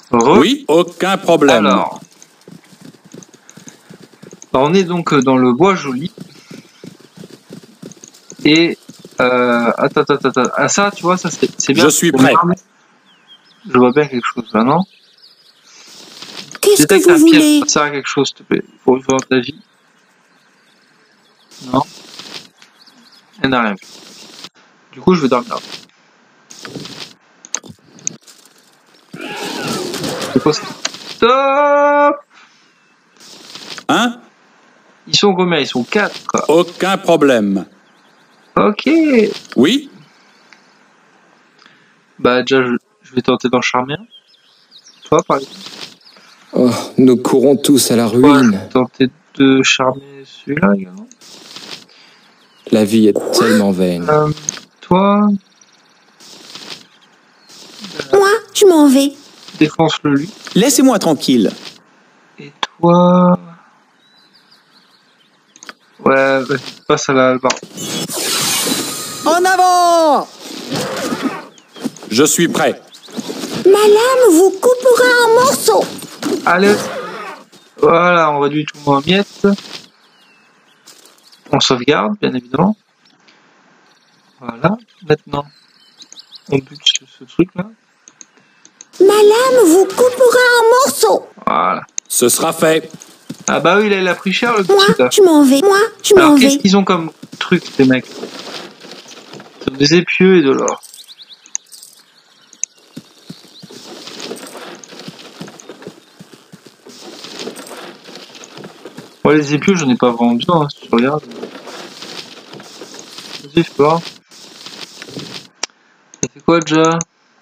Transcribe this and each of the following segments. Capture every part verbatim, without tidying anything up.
Re. Oui, aucun problème. Alors, on est donc dans le bois joli. Et euh, attends, attends, attends. Ah, ça, tu vois, ça c'est bien. Je suis prêt. Je vois bien quelque chose là, non? Qu'est-ce que vous un piège, voulez? ça sert à quelque chose, s'il te plaît. Pour une fois dans ta vie. Non. Elle n'a rien vu. Du coup, je vais dormir. C'est quoi ça? Stop! Hein? Ils sont combien? Ils sont quatre, quoi. Aucun problème. Ok. Oui? Bah, déjà, je, je vais tenter d'en charmer un. Toi, par exemple. Oh, nous courons tous à la Toi, je ruine. vais tenter de charmer celui-là également. La vie est tellement vaine. Euh, toi. Moi, je m'en vais. Défonce-le lui. Laissez-moi tranquille. Et toi. Ouais, vas-y, passe à la barre. En avant! Je suis prêt. Ma lame vous coupera en morceaux. Allez. Voilà, on réduit tout le monde en miettes. On sauvegarde, bien évidemment. Voilà. Maintenant, on bute ce, ce truc-là. Ma lame vous coupera en morceaux. Voilà. Ce sera fait. Ah bah oui, là, il a pris cher, le Moi, petit, là. je m'en vais. Moi, je Alors, m'en qu'est-ce vais. qu'ils ont comme truc, ces mecs? Ils ont des épieux et de l'or. Moi, les épieux, j'en ai pas vraiment besoin, hein, si tu regardes. Vas-y, fais voir. Ça fait quoi, déjà?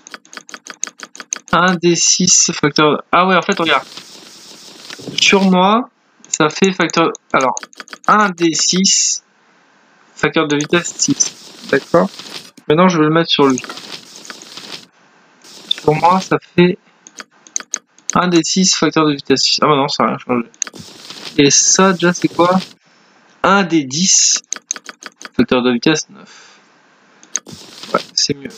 un des six facteurs... Ah ouais, en fait, regarde. Sur moi, ça fait facteur... Alors, un des six facteur de vitesse six. D'accord? Maintenant, je vais le mettre sur lui. Sur moi, ça fait un des six facteurs de vitesse six. Ah bah non, ça n'a rien changé. Et ça, déjà, c'est quoi? un des dix facteur de vitesse neuf. Ouais, c'est mieux.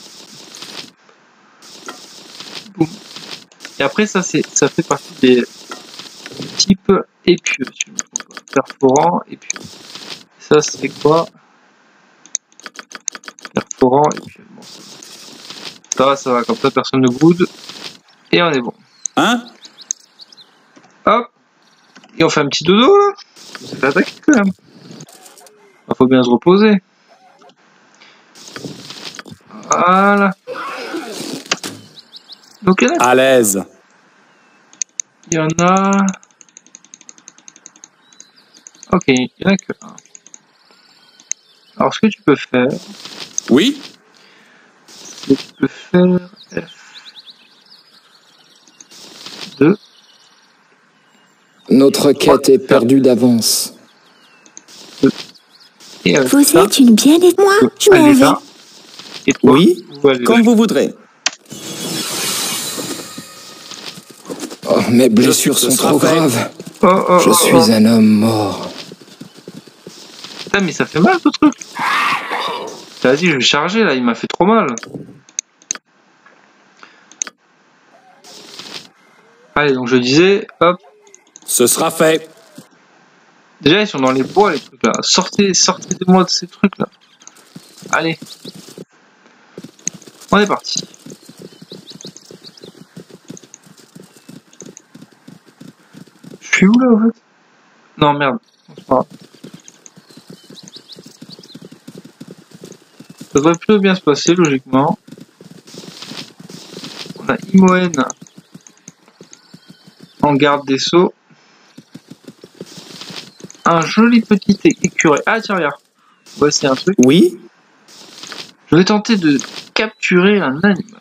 Boum. Et après, ça, c'est, ça fait partie des types épieux, si je me trompe pas. Perforant, épieux. Ça, c'est quoi? Perforant, épieux. Bon, ça va. Ça va, ça va. Comme ça, personne ne boude. Et on est bon. Hein? Hop. Et on fait un petit dodo, là. On s'est fait attaquer, quand même. Il faut bien se reposer. Voilà. Donc, il y en a, À l'aise. il y en a... Ok, il y en a que un. Alors, ce que tu peux faire, Oui? c'est que tu peux faire F deux. Notre quête est perdue d'avance. Et avec Vous ça, êtes une bien des... Moi, je m'en allez vais. là. Et toi, Oui? vous allez Comme là. vous voudrez. Oh, mes blessures Ce sont sera trop fait. graves. Oh, oh, Je oh, suis oh. un homme mort. Putain, mais ça fait mal, ce truc. Vas-y, je vais charger, là. Il m'a fait trop mal. Allez, donc je disais, hop. Ce sera fait. Déjà, ils sont dans les bois, les trucs là. Sortez, sortez de moi de ces trucs là. Allez. On est parti. Je suis où là, en fait? Non, merde. C'est pas grave. Ça devrait plutôt bien se passer, logiquement. On a Imoen en garde des sceaux. Un joli petit écureuil. Ah, tiens, regarde. Voici un truc. Oui? Je vais tenter de capturer un animal.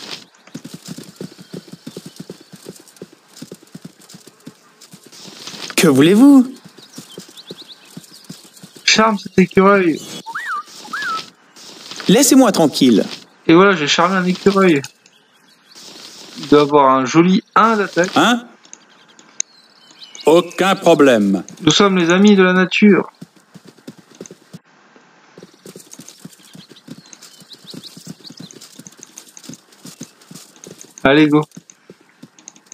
Que voulez-vous? Charme cet écureuil. Laissez-moi tranquille. Et voilà, j'ai charmé un écureuil. Il doit avoir un joli un d'attaque. Hein? Aucun problème. Nous sommes les amis de la nature. Allez, go.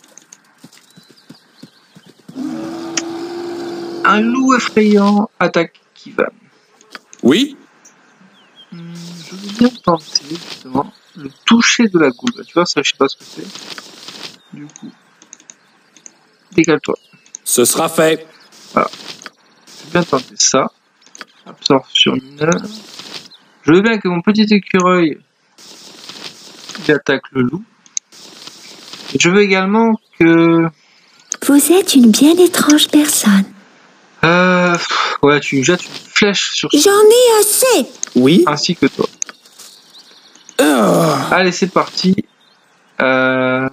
Un loup effrayant attaque Kivan. Oui? Hmm, je veux bien tenter, justement, le toucher de la goule. Tu vois, ça, je sais pas ce que c'est. Du coup, décale-toi. Ce sera fait. Voilà. Je veux bien tenter ça. Absorption mineure. Je veux bien que mon petit écureuil il attaque le loup. Et je veux également que... Vous êtes une bien étrange personne. Euh, pff, ouais, tu jettes une flèche sur J'en ai assez. Oui? ainsi que toi. Oh. Allez, c'est parti. Euh...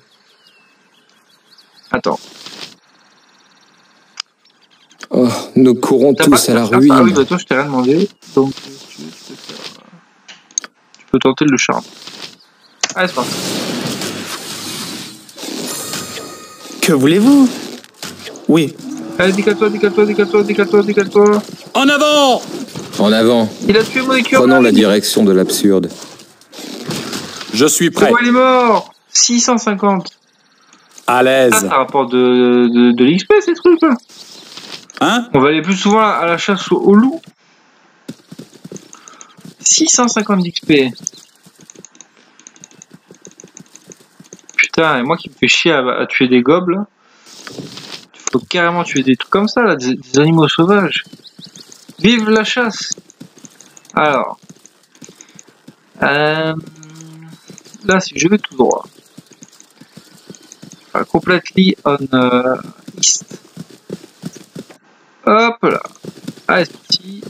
Attends. Oh, nous courons T'as tous pas à la de faire ça? Ah oui, ruine. bah toi, je t'ai rien demandé. Donc, euh, si tu veux, tu peux faire... Tu peux tenter le charme. Allez, c'est parti. Que voulez-vous? Oui. Allez, décale-toi, décale-toi, décale-toi, décale-toi, décale-toi. En avant! En avant. Il a tué mon écureuil. Prenons la direction de l'absurde. Je suis C'est prêt. bon, il est mort. six cent cinquante. À Ça, l'aise. ça rapporte de, de, de l'X P, ces trucs là. Hein? On va aller plus souvent à la chasse au, au loup. six cent cinquante d'X P. Putain, et moi qui me fais chier à, à tuer des gobes là. Il faut carrément tuer des trucs comme ça là, des, des animaux sauvages. Vive la chasse. Alors. Euh, là, si je vais tout droit. Enfin, completely on uh, east. Hop là. Allez, c'est parti.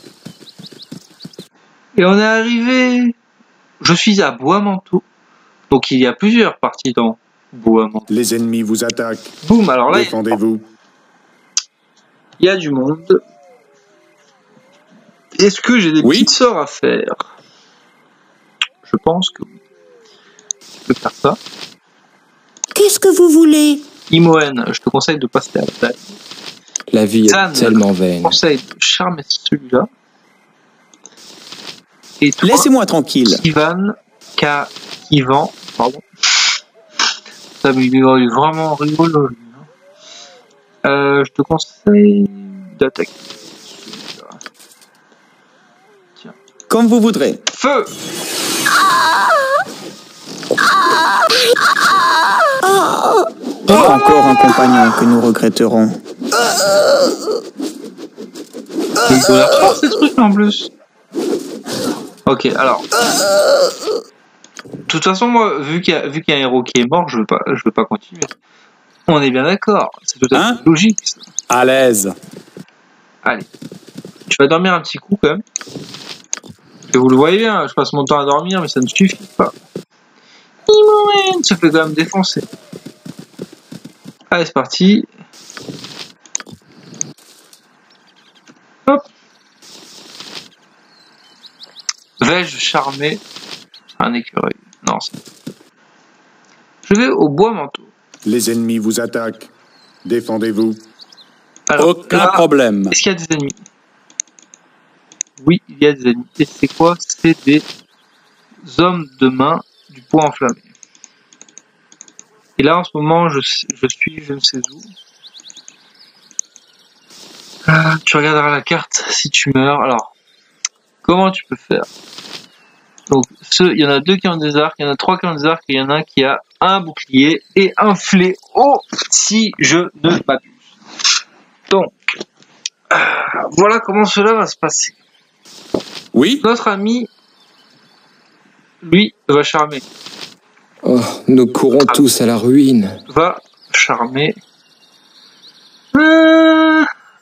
Et on est arrivé. Je suis à Bois-Manteau. Donc il y a plusieurs parties dans Bois-Manteau. Les ennemis vous attaquent. Boum, alors là, il Défendez-vous. il y a du monde. Est-ce que j'ai des Oui. petites sorts à faire? Je pense que oui. Je peux faire ça. Qu'est-ce que vous voulez? Imoen, je te conseille de passer à la bataille. La vie est Zan, tellement je te vaine. conseille de charmer celui-là. Et toi, Laissez-moi tranquille. Kivan, Ka, Kivan, pardon. Ça mais il est vraiment rigolo, lui. Hein. Euh, je te conseille d'attaquer celui-là. Tiens. Comme vous voudrez. Feu! Encore un compagnon que nous regretterons. Il faut leur faire ces trucs en plus. Ok, alors. De toute façon, moi, vu qu'il y a, vu qu'il y a un héros qui est mort, je veux pas, je veux pas continuer. On est bien d'accord. C'est tout à fait Hein? logique. Ça. À l'aise. Allez. Tu vas dormir un petit coup quand même. Et vous le voyez bien, je passe mon temps à dormir, mais ça ne suffit pas. Imoen se fait quand même défoncer. Allez, c'est parti. Hop. Vais-je charmer un écureuil? Non, c'est... Je vais au Bois-Manteau. Les ennemis vous attaquent. Défendez-vous. Alors, Aucun là, problème. est-ce qu'il y a des ennemis? Oui, il y a des ennemis. Et c'est quoi? C'est des hommes de main du poing enflammé. Et là, en ce moment, je, je suis je ne sais où. Ah, tu regarderas la carte si tu meurs. Alors, comment tu peux faire? Donc, ceux, il y en a deux qui ont des arcs, il y en a trois qui ont des arcs, et il y en a un qui a un bouclier et un fléau, si je ne m'abuse. Donc, euh, voilà comment cela va se passer. Oui? Notre ami, lui, va charmer. Oh, nous courons tous à la ruine. Va charmer. Euh...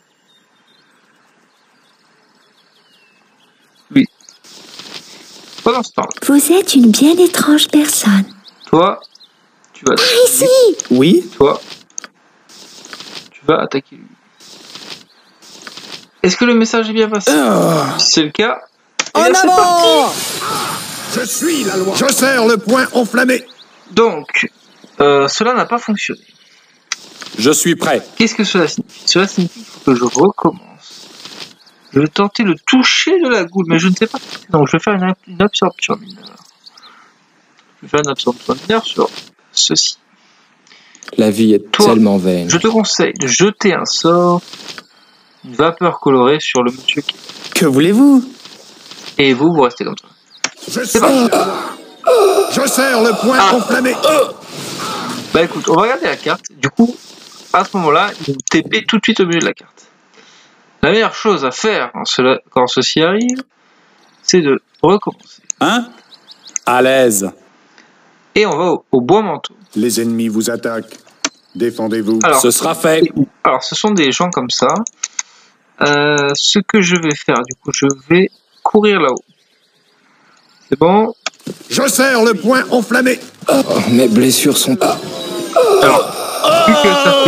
Lui. Pendant ce temps, Vous êtes une bien étrange personne. toi, tu vas attaquer Ici. lui. Oui? Toi, tu vas attaquer lui. Est-ce que le message est bien passé? Oh. Si c'est le cas, En eh bien, c'est avant! Je suis la loi. Je serre le poing enflammé. donc, euh, cela n'a pas fonctionné. Je suis prêt. Qu'est-ce que cela signifie? Cela signifie qu'il faut que je recommence. Je vais tenter le toucher de la goule, mais je ne sais pas. Donc, je vais faire une, une absorption mineure. Je vais faire une absorption mineure sur ceci. La vie est Toi, tellement vaine. Je te conseille de jeter un sort une vapeur colorée sur le monsieur qui... Que voulez-vous? Et vous, vous restez comme ça. Je C'est parti. Je serre le poing Ah. enflammé. Bah écoute, on va regarder la carte. Du coup, à ce moment-là, il vous T P tout de suite au milieu de la carte. La meilleure chose à faire quand, cela, quand ceci arrive, c'est de recommencer. Hein? À l'aise. Et on va au, au bois manteau. Les ennemis vous attaquent. Défendez-vous. Alors, Ce sera fait. c'est où? Alors, ce sont des gens comme ça. Euh, ce que je vais faire, du coup, je vais courir là-haut. C'est bon? Je serre le poing enflammé. Oh, mes blessures sont... Alors, vu que ça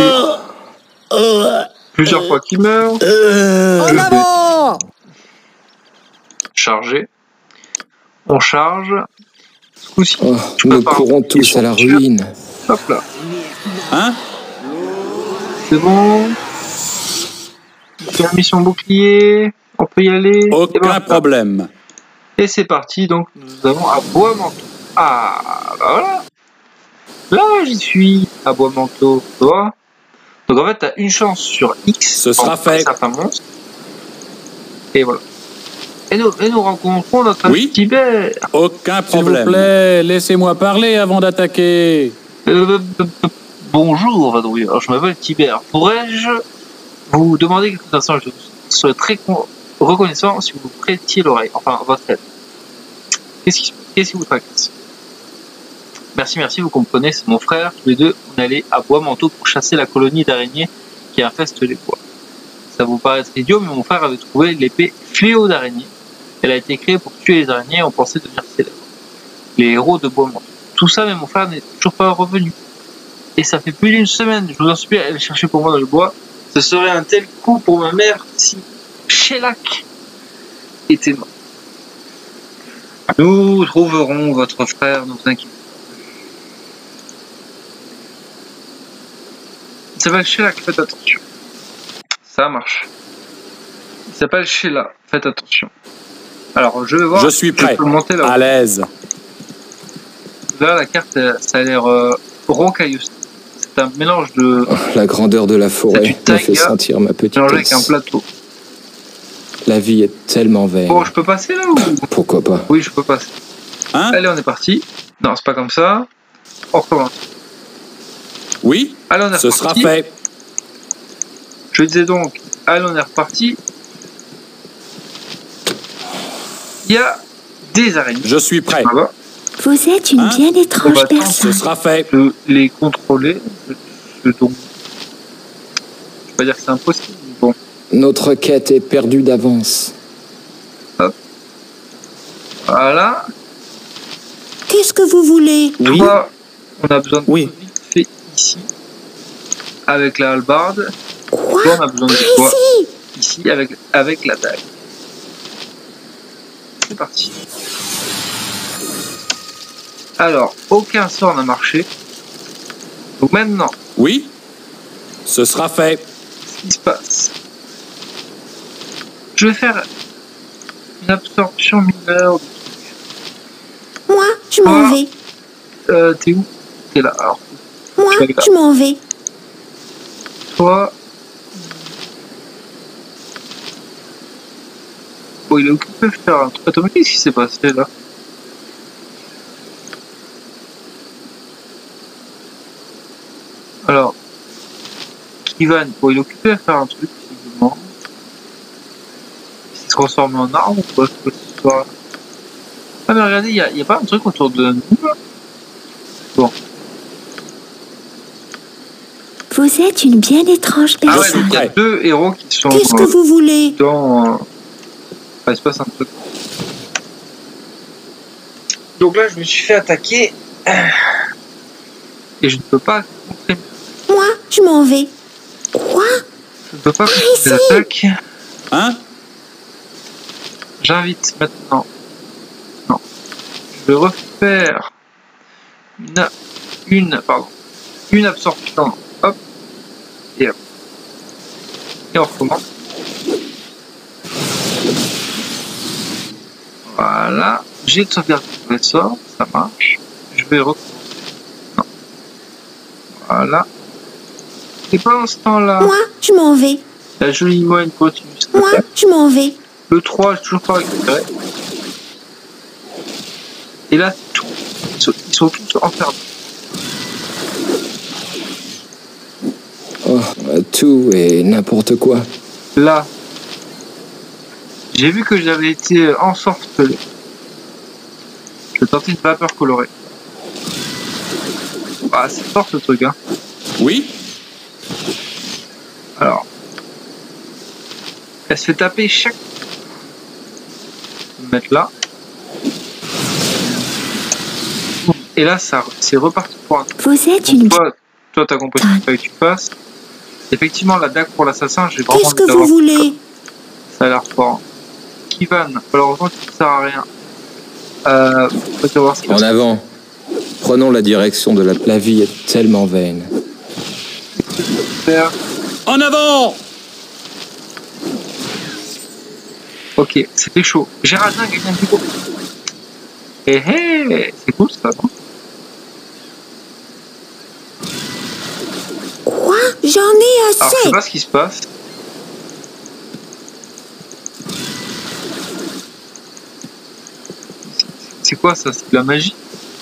fait plusieurs fois qu'il meurt, En avant! charger. On charge. Ce coup-ci, Oh, je peux nous pas courons appuyer tous sur à la le tir. ruine. Hop là. Hein? C'est bon. Permission bouclier. On peut y aller. Et Aucun voilà. problème. Et c'est parti. Donc, nous avons à bois manteau. Ah, bah voilà. Là, j'y suis. À bois manteau. Tu vois? Donc, en fait, t'as une chance sur X. Ce sera fait. Certains monstres. Et voilà. Et nous, et nous rencontrons notre ami Oui. Tibère. Aucun S'il vous problème. plaît, laissez-moi parler avant d'attaquer. Euh, euh, euh, bonjour, vadrouilleur. Je m'appelle Tibère. Pourrais-je vous demander quelques instants? Je serais très con- reconnaissant si vous vous prêtiez l'oreille. Enfin, votre aide. Qu'est-ce qui, qu'est-ce qui vous tracasse? Merci, merci, vous comprenez, c'est mon frère. Tous les deux, on allait à Bois-Manteau pour chasser la colonie d'araignées qui infeste les bois. Ça vous paraît idiot, mais mon frère avait trouvé l'épée Fléau d'araignée. Elle a été créée pour tuer les araignées et on pensait devenir célèbre. Les héros de Bois-Manteau. Tout ça, mais mon frère n'est toujours pas revenu. Et ça fait plus d'une semaine, je vous en supplie, allez chercher pour moi dans le bois. Ce serait un tel coup pour ma mère si Shellac était mort. Nous trouverons votre frère, ne vous inquiétez pas. Il s'appelle Shellac, faites attention. Ça marche. Il s'appelle Sheila, faites attention. Alors, je vais voir. Je suis prêt. peux monter là. À l'aise. Là, la carte, elle- ça a l'air euh, rocailleuse. C'est un mélange de. Oh, la grandeur de la C'est forêt du me taïga fait sentir ma petite mélangé avec un plateau. La vie est tellement vaine. Bon, je peux passer là ou? Pourquoi pas? Oui, je peux passer. Hein? Allez, on est parti. Non, c'est pas comme ça. On recommence. Oui? Allez, on est Ce reparti. sera fait. Je disais donc, allez, on est reparti. Il y a des araignées. Je suis prêt. Là-bas. Vous êtes une Hein? bien étrange On va attendre, Ce personne. sera fait. Je les contrôler. Je, je, donc, je vais pas dire que c'est impossible. mais Bon, Notre quête est perdue d'avance. voilà. Qu'est-ce que vous voulez? Oui. Toi, on a besoin de Oui. toi vite fait ici. Avec la hallebarde. Quoi? Toi, on a besoin de Par toi ici? ici avec, avec la dague. C'est parti. Alors, aucun sort n'a marché. Donc maintenant, Oui? Ce sera fait. ce qui se passe, je vais faire une absorption mineure. Moi, je m'en Ah. vais. Euh, t'es où? T'es là. Alors, Moi, je vais là. je m'en vais. toi. Bon, il est occupé de faire un truc. Attends, mais qu'est-ce qui s'est passé là? Alors, Kivan, bon, il est occupé à faire un truc, visiblement. Il s'est transformé en arbre ou quoi, c'est quoi cette histoire? Ah, mais regardez, il y a, y a pas un truc autour de nous là? Bon. Vous êtes une bien étrange Ah ouais, personne. donc il y a prêt. deux héros qui sont Qu'est-ce que euh, vous voulez? dans. Euh... Enfin, il se passe un truc. Donc là, je me suis fait attaquer. Et je ne peux pas contrer. Moi, je m'en vais. Quoi? Je ne peux pas contrer ici. les attaques. Hein? J'invite maintenant. Non. Je vais refaire une, une, pardon, une absorption. Hop. Et hop. Et on recommence. Voilà. J'ai de sauvegarde pour les sorts. Ça marche. Je vais recommencer. Non. Voilà. Et pendant ce temps-là, Moi, je m'en vais. La jolie moine continue. Moi, je m'en vais. Le trois, j'ai toujours pas récupéré. Et là, tout. Ils sont, ils sont tous enfermés. Oh, tout et n'importe quoi. Là, j'ai vu que j'avais été ensorcelé. Je vais tenter une vapeur colorée. Ah, c'est fort ce truc, hein. Oui? Alors, elle se fait taper chaque. Je vais me mettre là. Et là, ça, c'est reparti pour un tour. Vous êtes Donc une... toi, toi, t'as compris ce qu'il fallait que tu fasses. Effectivement, la dague pour l'assassin, j'ai vraiment Qu'est-ce envie que vous d'avoir voulez? ça a l'air fort. Kivan, malheureusement, tu ne sers à rien. Euh, faut savoir ce qu'il En va avant. Prenons la direction de la... La vie est tellement vaine. faire. En avant! Ok, c'était chaud. Géraldin gagne un petit coup. Eh eh, c'est cool ça, non? Quoi? J'en ai Alors, je sais assez. pas ce qui se passe. C'est quoi ça? C'est de la magie?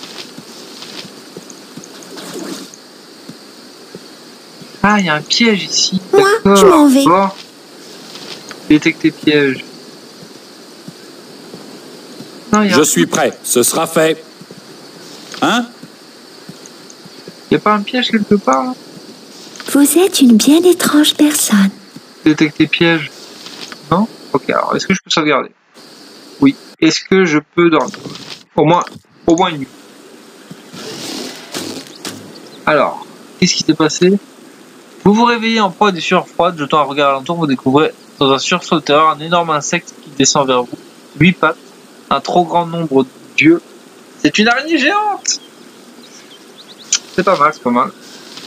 Ah, il y a un piège ici. Moi, je D'accord. m'en vais. Bon. Détecter piège. Non, il y a, Je suis prêt. Ce sera fait. Hein? y a pas un piège quelque part là? Vous êtes une bien étrange personne. Détecter piège. Non? Ok, alors est-ce que je peux sauvegarder? Oui. Est-ce que je peux dormir? Au moins, au moins une nuit. Alors, qu'est-ce qui s'est passé? Vous vous réveillez en proie des sueurs froides, jetant un regard alentour, vous découvrez dans un sursaut de terreur un énorme insecte qui descend vers vous. Huit pattes, un trop grand nombre d'yeux. C'est une araignée géante! C'est pas mal, c'est pas mal.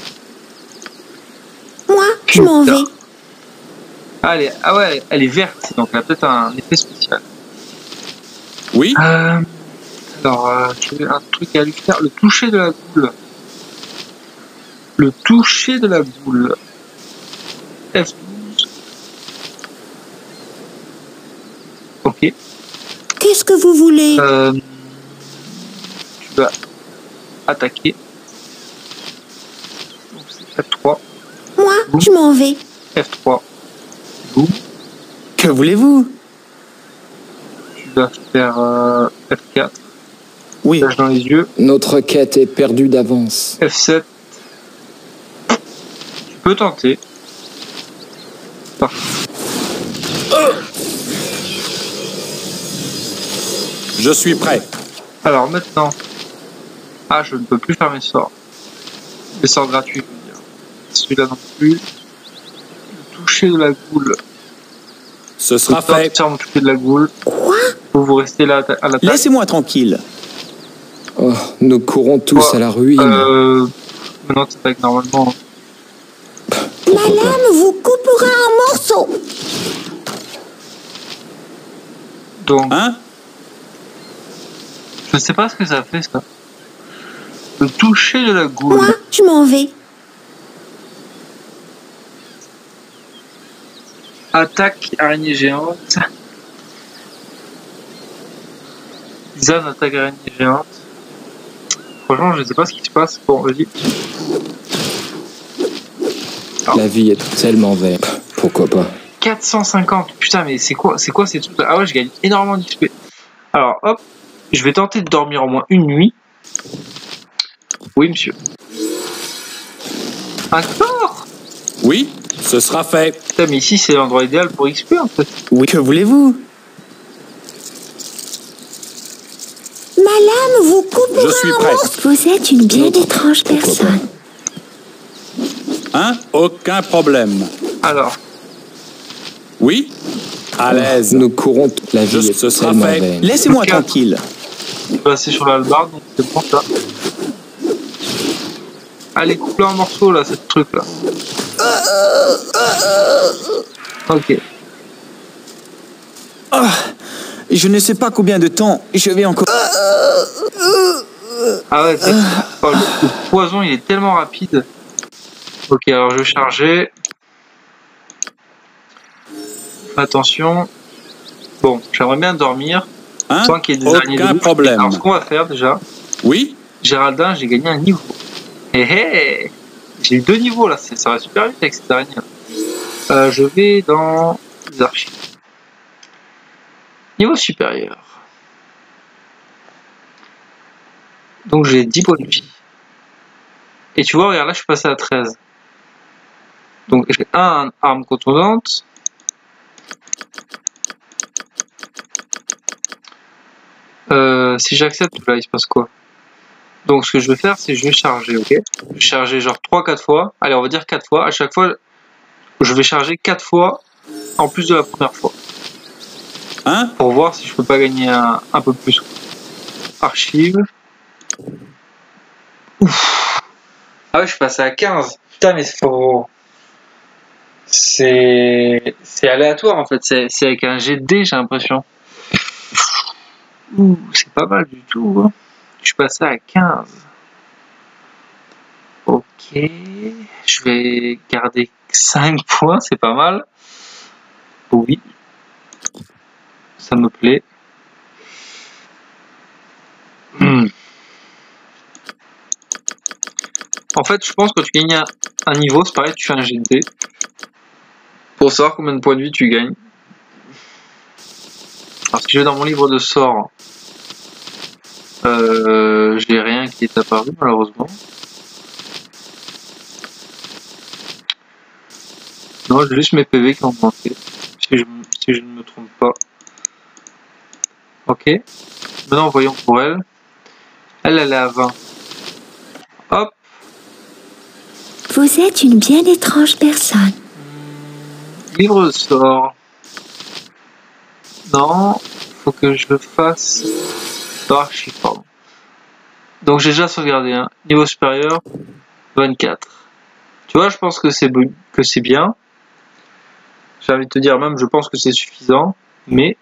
Moi, je m'en vais. Ah, elle est, ah ouais, elle est verte, donc elle a peut-être un effet spécial. Oui? Euh, alors, euh, j'ai un truc à lui faire. Le toucher de la boule. Le toucher de la boule. F douze. Ok. Qu'est-ce que vous voulez? Euh, tu vas attaquer. Donc c'est F trois. Moi, je m'en vais. F trois. Boum. Que voulez-vous? Tu vas faire euh, F quatre. Oui. Flash dans les yeux. Notre quête est perdue d'avance. F sept. Tu peux tenter. Parfait. Je suis prêt. Alors maintenant. Ah, je ne peux plus faire mes sorts. Les sorts gratuits, je veux dire. Celui-là non plus. Le toucher de la boule. Ce sera Le sort fait. qui sert mon toucher de la boule. Quoi? Vous vous restez là à l'attaque. Laissez-moi tranquille. Oh, nous courons tous Ouais. à la ruine. Euh, maintenant, tu attaques normalement. Ma lame vous coupera en morceaux. Donc, Hein? je sais pas ce que ça fait, ça. Le toucher de la goule. Moi, je m'en vais. Attaque araignée géante. Zan attaque araignée géante. Franchement, je sais pas ce qui se passe. Bon, vas-y. La vie est tellement vaine. Pourquoi pas? quatre cent cinquante. Putain, mais c'est quoi, c'est quoi ces trucs là? Ah ouais, je gagne énormément d'X P. Alors, hop. Je vais tenter de dormir au moins une nuit. Oui, monsieur. Encore? Oui? Ce sera fait. Putain, mais ici, c'est l'endroit idéal pour X P, en fait. Oui. Que voulez-vous? Ma lame vous coupera Je suis en prêt. morceaux. Vous êtes une bien étrange personne. Hein? Aucun problème. Alors, Oui? À l'aise. Nous courons. t- La vie Juste, est ce sera tellement fait. vaine. Laissez-moi Ok. tranquille. je vais passer sur l'albarde, donc c'est bon, ça. Allez, coupe-le en morceaux, là, ce truc-là. Ok. Ah, je ne sais pas combien de temps je vais encore... Ah ouais, c'est... Oh, le, le poison, il est tellement rapide. Ok, alors je vais charger. Attention. Bon, j'aimerais bien dormir Hein? sans qu'il y ait des araignées de Aucun ouf. problème. Alors, ce qu'on va faire déjà, Oui? Géraldin, j'ai gagné un niveau. Hé hé! J'ai eu deux niveaux là, c'est- ça va super vite avec cette araignée. Euh, je vais dans les archives. Niveau supérieur. Donc j'ai dix points de vie. Et tu vois, regarde là, je suis passé à treize. Donc j'ai un arme contondante. Euh, si j'accepte, là, il se passe quoi? Donc ce que je vais faire, c'est je vais charger, ok? Je vais charger genre trois quatre fois. Allez, on va dire quatre fois. À chaque fois, je vais charger quatre fois en plus de la première fois. Hein? Pour voir si je peux pas gagner un, un peu plus. Archive. Ouf. Ah ouais, je suis passé à quinze. Putain, mais faut... C'est... C'est aléatoire en fait. C'est c'est avec un G de dés, j'ai l'impression. Ouh, c'est pas mal du tout. Hein. Je suis passé à quinze. Ok. Je vais garder cinq points, c'est pas mal. Oui. Ça me plaît. Hmm. En fait, je pense que tu gagnes un, un niveau, c'est pareil, tu fais un G de dés. Pour savoir combien de points de vie tu gagnes. Alors si je vais dans mon livre de sorts, euh, j'ai rien qui est apparu malheureusement. Non, j'ai juste mes P V qui ont augmenté, si je, si je ne me trompe pas. Ok. Maintenant voyons pour elle. Elle, elle est à vingt. Hop. Vous êtes une bien étrange personne. Livre de sorts. Non, faut que je le fasse. Archive, pardon. Donc j'ai déjà sauvegardé un. Hein. Niveau supérieur, vingt-quatre. Tu vois, je pense que c'est que c'est bien. J'ai envie de te dire même, je pense que c'est suffisant. Mais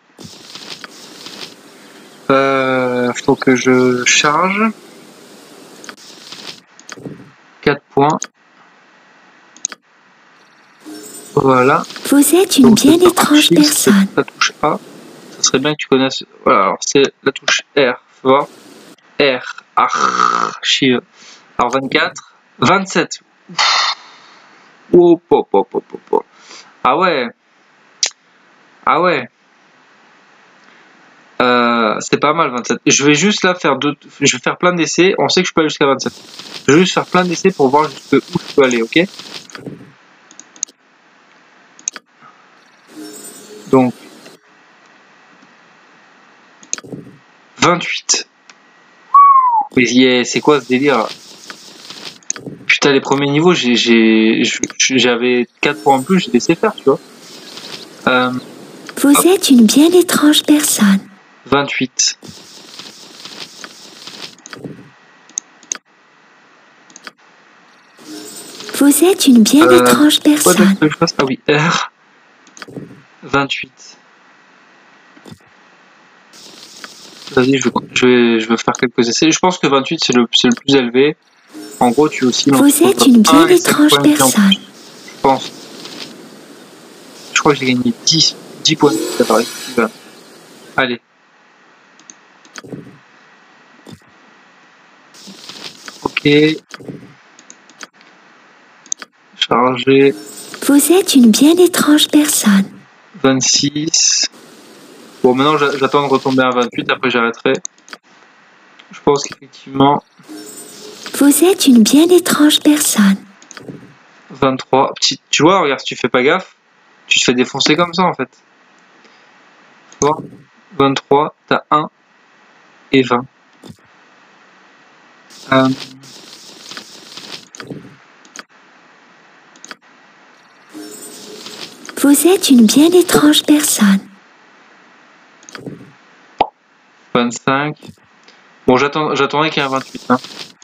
euh, faut que je charge. quatre points. Voilà. Vous êtes une Donc, bien c'est étrange archive, personne. c'est la touche A. Ça serait bien que tu connaisses. Voilà, alors c'est la touche R. Faut voir. R. Archive. Alors vingt-quatre. vingt-sept. Oh, oh, oh, oh, oh, oh. Ah ouais. Ah ouais. Euh, c'est pas mal vingt-sept. Je vais juste là faire deux. Je vais faire plein d'essais. On sait que je peux aller jusqu'à vingt-sept. Je vais juste faire plein d'essais pour voir jusqu'où je peux aller, ok? Donc vingt-huit. Mais yeah, c'est quoi ce délire? Putain, les premiers niveaux, j'ai, j'ai, j'avais quatre points en plus, j'ai laissé faire, tu vois. Euh, Vous hop. êtes une bien étrange personne. vingt-huit. Vous êtes une bien euh, étrange personne. Quoi, ah oui, R. vingt-huit. Vas-y, je, je, vais, je vais faire quelques essais. Je pense que vingt-huit, c'est le, c'est le plus élevé. En gros, tu es aussi... Vous êtes une bien étrange personne. Je pense. Je crois que j'ai gagné dix, dix points de pareil. Allez. Ok. Chargé. Vous êtes une bien étrange personne. vingt-six. Bon, maintenant j'attends de retomber à vingt-huit, après j'arrêterai. Je pense qu'effectivement... Vous êtes une bien étrange personne. vingt-trois. Petit, tu vois, regarde, si tu fais pas gaffe, tu te fais défoncer comme ça en fait. Tu vois, vingt-trois, t'as un et vingt. Euh... Vous êtes une bien étrange personne. vingt-cinq. Bon, j'attends, j'attendrai qu'il y ait un vingt-huit. Hein.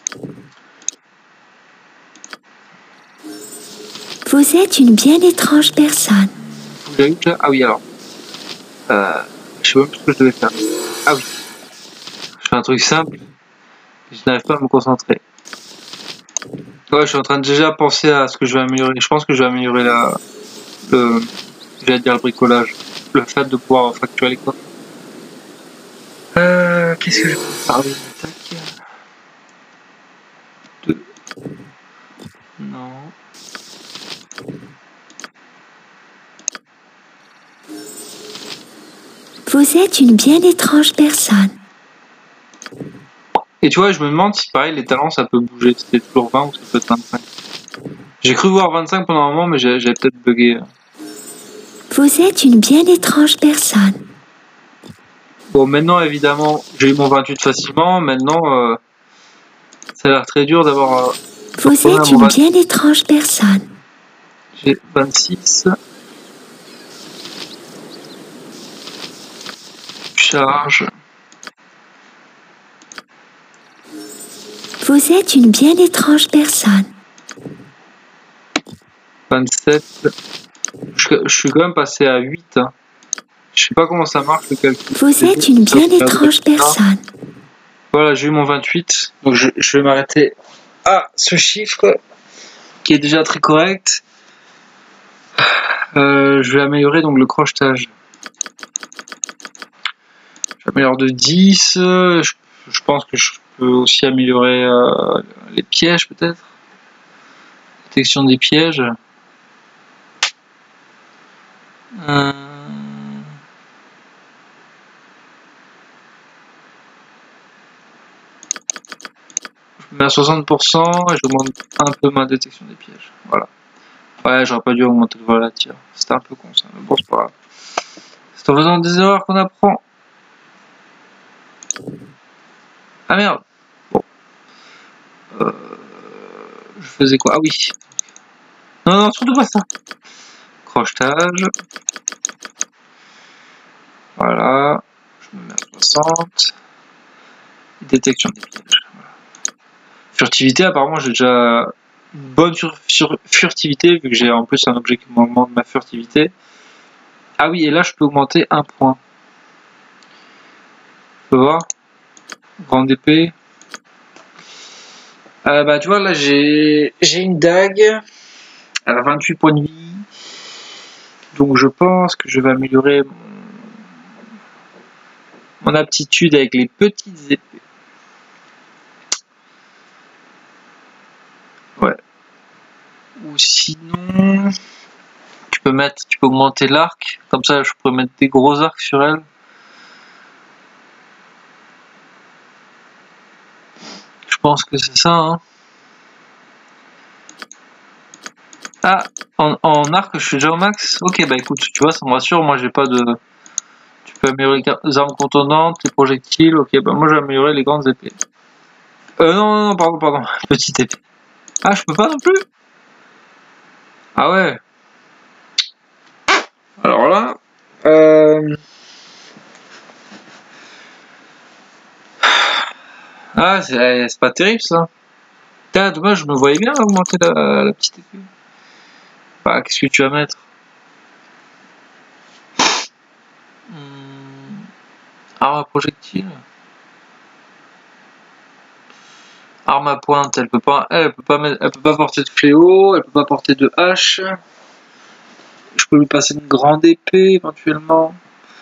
Vous êtes une bien étrange personne. Vous l'avez eu déjà ? Ah oui, alors. Euh, je sais même plus ce que je devais faire. Ah oui. Je fais un truc simple. Je n'arrive pas à me concentrer. Ouais, je suis en train de déjà penser à ce que je vais améliorer. Je pense que je vais améliorer la, le, J'allais dire le bricolage. Le fait de pouvoir facturer les coffres. Euh, qu'est-ce que je peux parler? Tac. Deux. Non. Vous êtes une bien étrange personne. Et tu vois, je me demande si pareil les talents ça peut bouger. C'était toujours vingt ou ça peut être vingt-cinq. J'ai cru voir vingt-cinq pendant un moment, mais j'ai peut-être bugué. Vous êtes une bien étrange personne. Bon, maintenant évidemment, j'ai eu mon vingt-huit facilement. Maintenant, euh, ça a l'air très dur d'avoir. Euh, Vous êtes une bien étrange personne. J'ai vingt-six. Charge. Vous êtes une bien étrange personne. vingt-sept. Je, je suis quand même passé à huit. Hein. Je sais pas comment ça marche le calcul. Vous êtes une bien étrange personne. Voilà, j'ai eu mon vingt-huit. Donc je, je vais m'arrêter à ce chiffre qui est déjà très correct. Euh, je vais améliorer donc le crochetage. J'améliore de dix. Je, je pense que je peux aussi améliorer euh, les pièges peut-être. Détection des pièges. Euh... Je mets à soixante pour cent et j'augmente un peu ma détection des pièges. Voilà. Ouais, j'aurais pas dû augmenter le vol à tir. C'était un peu con ça, mais bon, c'est pas grave. C'est en faisant des erreurs qu'on apprend. Ah merde. Bon. Euh... Je faisais quoi? Ah oui. Non, non, surtout pas ça. Crochetage. Voilà. Je me mets à soixante. Détection des pièges. Voilà. Furtivité, apparemment, j'ai déjà une bonne sur, sur, furtivité, vu que j'ai en plus un objet qui m'augmente ma furtivité. Ah oui, et là, je peux augmenter un point. Tu peux voir? Grande épée. Euh, bah, tu vois, là, j'ai j'ai une dague. Elle a vingt-huit points de vie. Donc, je pense que je vais améliorer mon, mon aptitude avec les petites épées. Ouais. Ou sinon, tu peux mettre, tu peux augmenter l'arc. Comme ça, je pourrais mettre des gros arcs sur elle. Je pense que c'est ça, hein. Ah, en, en arc, je suis déjà au max. Ok, bah écoute, tu vois, ça me rassure. Moi, j'ai pas de. Tu peux améliorer les armes contondantes, les projectiles. Ok, bah moi, j'ai amélioré les grandes épées. Euh, non, non, non, pardon, pardon. Petite épée. Ah, je peux pas non plus. Ah ouais. Alors là. Euh... Ah, c'est pas terrible ça. Putain, dommage, je me voyais bien augmenter la, la petite épée. Bah, qu'est-ce que tu vas mettre? hum... Arme à projectile. Arme à pointe, elle peut pas, elle, elle peut pas mettre, elle peut pas porter de fléau, elle peut pas porter de hache. Je peux lui passer une grande épée éventuellement.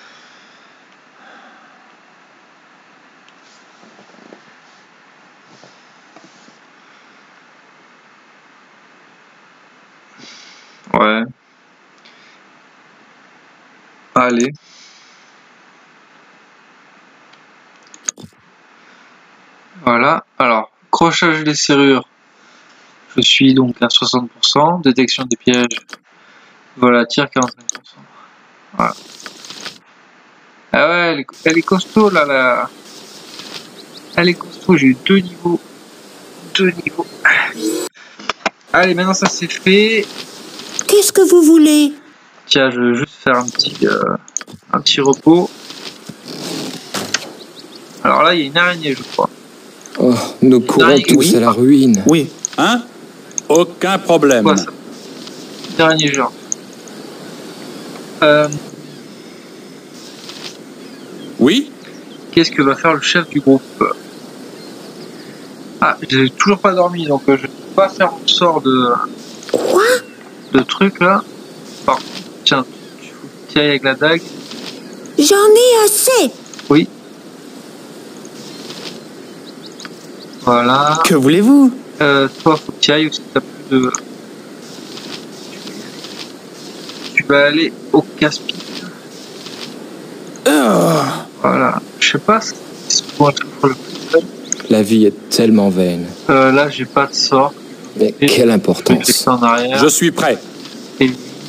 Ouais. Allez. Voilà. Alors, crochage des serrures. Je suis donc à soixante pour cent. Détection des pièges. Voilà, tir quarante-cinq pour cent. Voilà. Ah ouais, elle est, elle est costaud là, là. Elle est costaud, j'ai eu deux niveaux. Deux niveaux. Allez, maintenant ça c'est fait. Qu'est-ce que vous voulez? Tiens, je vais juste faire un petit, euh, un petit repos. Alors là, il y a une araignée, je crois. Oh, nous courons araignée, tous oui. à la ruine. Oui. Hein? Aucun problème. Quoi ça? Une araignée géante. Euh, Oui? Qu'est-ce que va faire le chef du groupe? Ah, j'ai toujours pas dormi, donc euh, je ne peux pas faire mon sort de, Quoi? de truc là. Par contre, tiens, tu que tu ailles avec la dague. J'en ai assez. Oui. Voilà. Que voulez-vous? Euh, toi, faut que tu ailles aussi, t'as plus de... Tu vas aller au casse-pied. Oh. Voilà. Je sais pas si c'est pour un truc pour le plus fun. La vie est tellement vaine. Euh, là, j'ai pas de sort. Mais Et quelle je vais importance. cliquer en arrière. Je suis prêt. Et... Euh...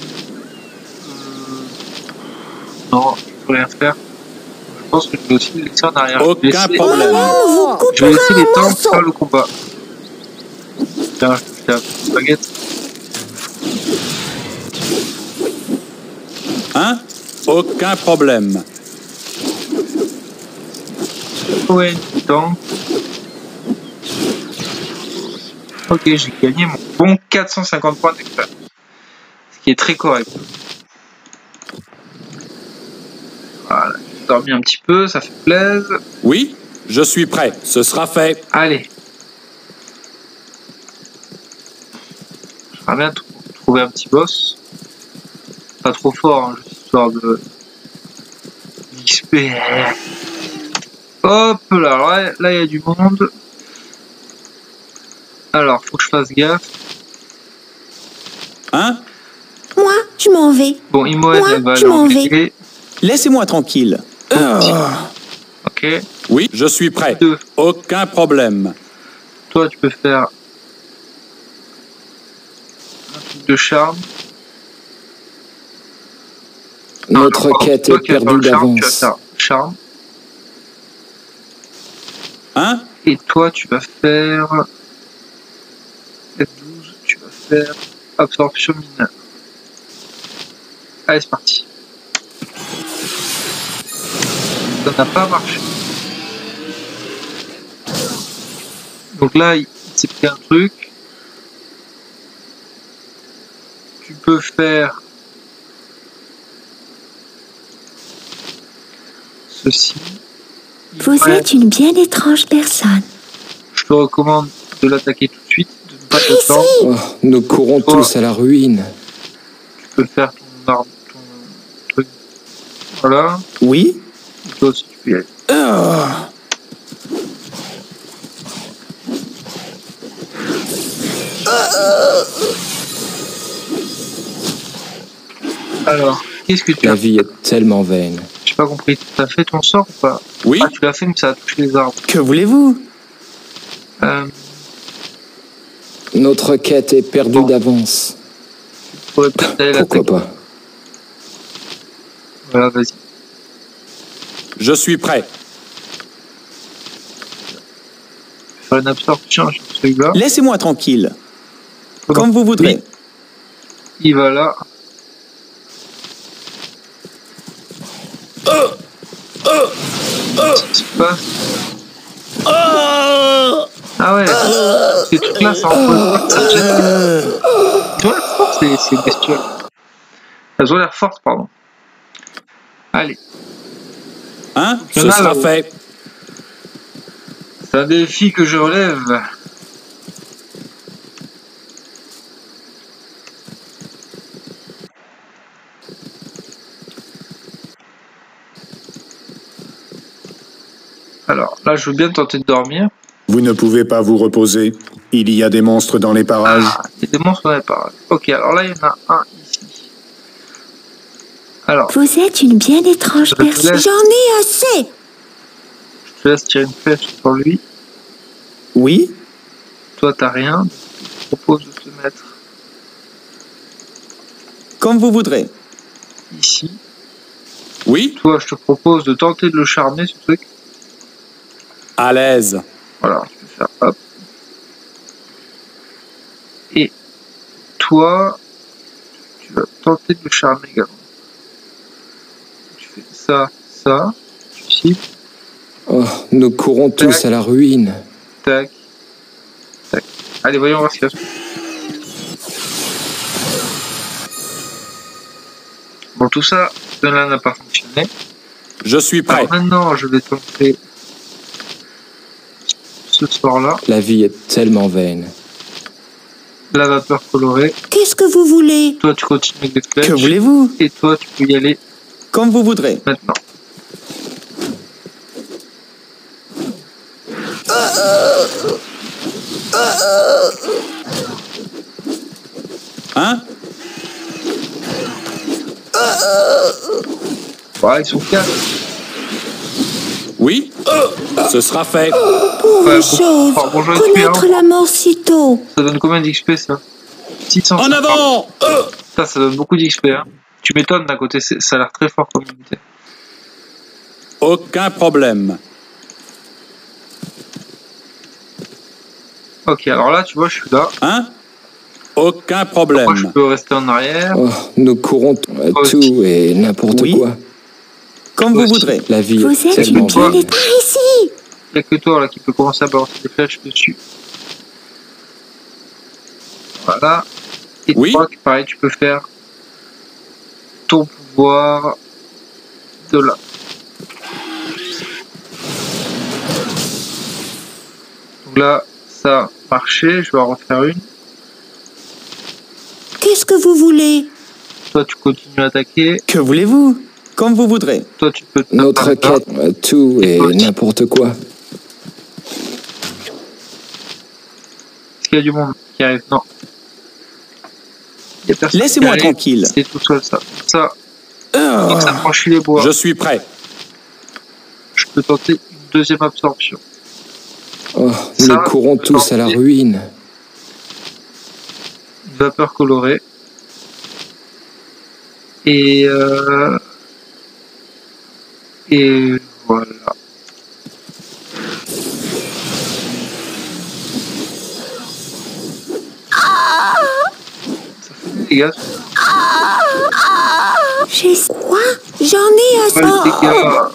Non, je peux rien faire. Je pense que je vais aussi le laisser en arrière. Je vais Aucun laisser- problème. Madame vous Je vais coupera laisser les en temps morceaux. faire le combat. Tiens, je te fais un petit baguette. Hein? Aucun problème. Ouais, temps. Ok, j'ai gagné mon bon quatre cent cinquante points d'expérience. Ce qui est très correct. Voilà, j'ai dormi un petit peu, ça fait plaisir. Oui, je suis prêt. Ce sera fait. Allez. J'aimerais bien tr- trouver un petit boss. Pas trop fort, hein, juste histoire de... X P. Hop là, alors là, là il y a du monde. Alors, faut que je fasse gaffe. Hein? Moi, je m'en vais. Bon, Imoed, Moi, elle va je m'en vais. l'enlever. Laissez-moi tranquille. Oh. Ok. Oui, je suis prêt. Deux. Aucun problème. Toi, tu peux faire un truc de charme. Notre Ah, quête toi est qui vas faire perdue le charme, tu vas d'avance. faire charme. Hein? Et toi, tu vas faire F douze, tu vas faire absorption mineure. Allez, c'est parti. Ça n'a pas marché. Donc là, il s'est pris un truc. Tu peux faire ceci. Vous Ouais. êtes une bien étrange personne. Je te recommande de l'attaquer tout de suite, de ne pas Ici. t'attendre. Oh, nous courons Toi. tous à la ruine. Tu peux faire ton arme, ton truc. Voilà. Oui? Toi aussi, tu peux y aller. Oh. Alors, qu'est-ce que tu La as vie est tellement vaine. J'ai pas compris. T'as fait ton sort ou pas? Oui, Ah, tu l'as fait, mais ça a touché les arbres. Que voulez-vous? Euh, Notre quête est perdue Bon. d'avance. tu pourrais peut-être aller Pourquoi l'attaquer. pas? Voilà, vas-y. je suis prêt. Faire une absorption sur celui-là. Laissez-moi tranquille. Comment- Comme vous voudrez. Oui. Il va là. Qu'est-ce qui se passe? Ah ouais, ces trucs-là, ça envoie ça jette. Elles ont l'air fortes, ces, ces bestioles. Elles ont l'air fortes, pardon. Allez, Hein? Il y en Ce a sera là-haut. fait. c'est un défi que je relève. Alors, là, je veux bien tenter de dormir. Vous ne pouvez pas vous reposer. Il y a des monstres dans les parages. Ah, il y a des monstres dans les parages. Ok, alors là, il y en a un ici. Alors, Vous êtes une bien étrange Je te personne. laisse. J'en ai assez. je te laisse tirer une flèche sur lui. Oui? Toi, t'as rien. Je te propose de te mettre Comme vous voudrez. ici. Oui, Toi, je te propose de tenter de le charmer, ce truc. à l'aise. Voilà, je vais faire hop. Et toi, tu vas tenter de le charmer également. Tu fais ça, ça. Tu cibles, Oh, nous courons tous à la ruine. tac, tac. Allez, voyons voir ce qu'il y a. Bon, tout ça, cela n'a pas fonctionné. Je suis prêt. Alors maintenant, je vais tenter ce sort-là. La vie est tellement vaine. La vapeur colorée. Qu'est-ce que vous voulez? Toi, tu continues avec des flèches. Que voulez-vous? Et toi, tu peux y aller Comme vous voudrez. Maintenant. Hein? Ouais, ils sont quatre. Oui? Ce sera fait. Pauvre Ouais, bon- chose, bon, bon, je vais tuer, connaître hein. la mort si tôt. Ça donne combien d'X P ça? six cents. En avant! Ça, ça donne beaucoup d'X P. Hein. Tu m'étonnes d'un côté, c'est- ça a l'air très fort comme unité. Aucun problème. Ok, alors là, tu vois, je suis là. Hein? Aucun Moi, je problème. peux rester en arrière. Oh, nous courons à Moi tout aussi. et n'importe Oui. quoi. Comme Moi vous aussi. voudrez. La vie Vous est êtes tellement une toi. belle vaine. par ici. Il n'y a que toi là qui peut commencer à balancer des flèches dessus. Voilà. Et Oui. toi, pareil, tu peux faire ton pouvoir de là. Donc là, ça a marché. Je vais en refaire une. Qu'est-ce que vous voulez? Toi, tu continues à attaquer. Que voulez-vous? Comme vous voudrez. Toi, tu peux te Notre taper là. quête à tout et n'importe quoi. Est-ce qu'il y a du monde qui arrive? Non. Il y a personne Laissez-moi qui arrive. tranquille. C'est tout seul ça. Ça, Ah. donc ça franchit les bois. Je suis prêt. Je peux tenter une deuxième absorption. Oh, Ça, nous courons je peux tous à la tenter. ruine. Une vapeur colorée. Et euh... et voilà. Ça fait des dégâts. J'ai quoi? J'en ai Ouais, assez. les dégâts.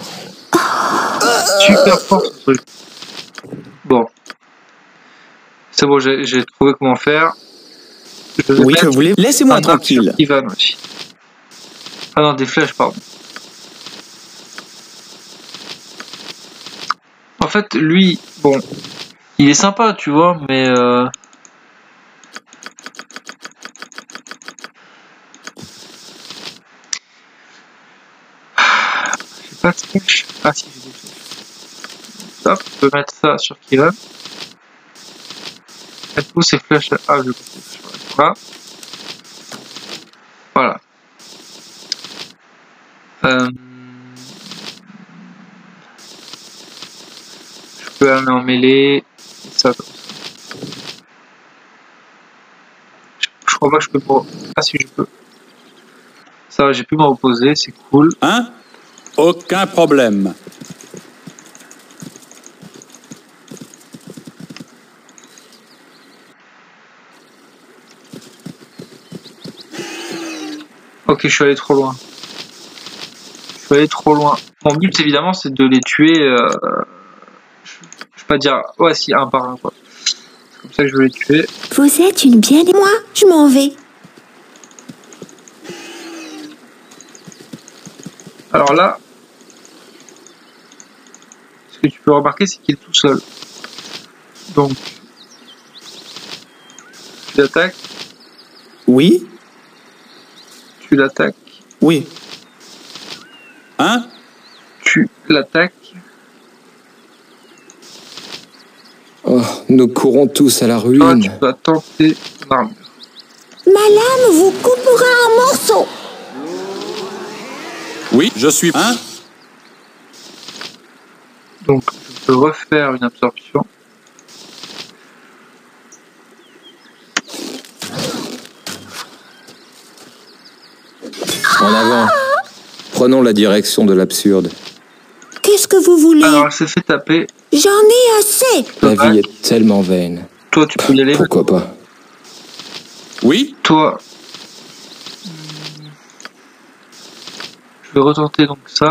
Super fort ce truc. Bon. C'est bon, j'ai j'ai trouvé comment faire. Je vais Oui, mettre que voulez Laissez-moi un arc sur tranquille. Ivan aussi. Ah non, des flèches, pardon. En fait, lui, bon, il est sympa, tu vois, mais euh... j'ai pas de flèches. Ah si, j'ai des flèches. Hop, je peux mettre ça sur Kivan. Mettre tous ces flèches. Ah, je peux. Voilà. Voilà. Euh... Je peux aller en mêlée. Et ça comme ça. Je, je crois pas que je peux. Pour... Ah si, je peux. Ça va, j'ai pu me reposer, c'est cool. Hein? Aucun problème. Ok, je suis allé trop loin. Je suis allé trop loin. Mon but, évidemment, c'est de les tuer. Euh... Je, je vais pas dire. Ouais, si, un par un, quoi. C'est comme ça que je veux les tuer. Vous êtes une bien... Moi, je m'en vais. Alors là, ce que tu peux remarquer, c'est qu'il est tout seul. Donc, tu l'attaques, Oui? tu l'attaques, Oui. Hein? tu l'attaques. Oh, nous courons tous à la Toi, ruine. tu vas tenter ton armure. Ma lame vous coupera en morceaux. Oui, je suis... Hein? Donc, je peux refaire une absorption. En avant. Prenons la direction de l'absurde. Qu'est-ce que vous voulez? Alors, elle s'est fait taper. J'en ai assez. La vie est tellement vaine. Toi, tu peux y aller. Pourquoi pas? Oui? Toi, je vais retenter donc ça.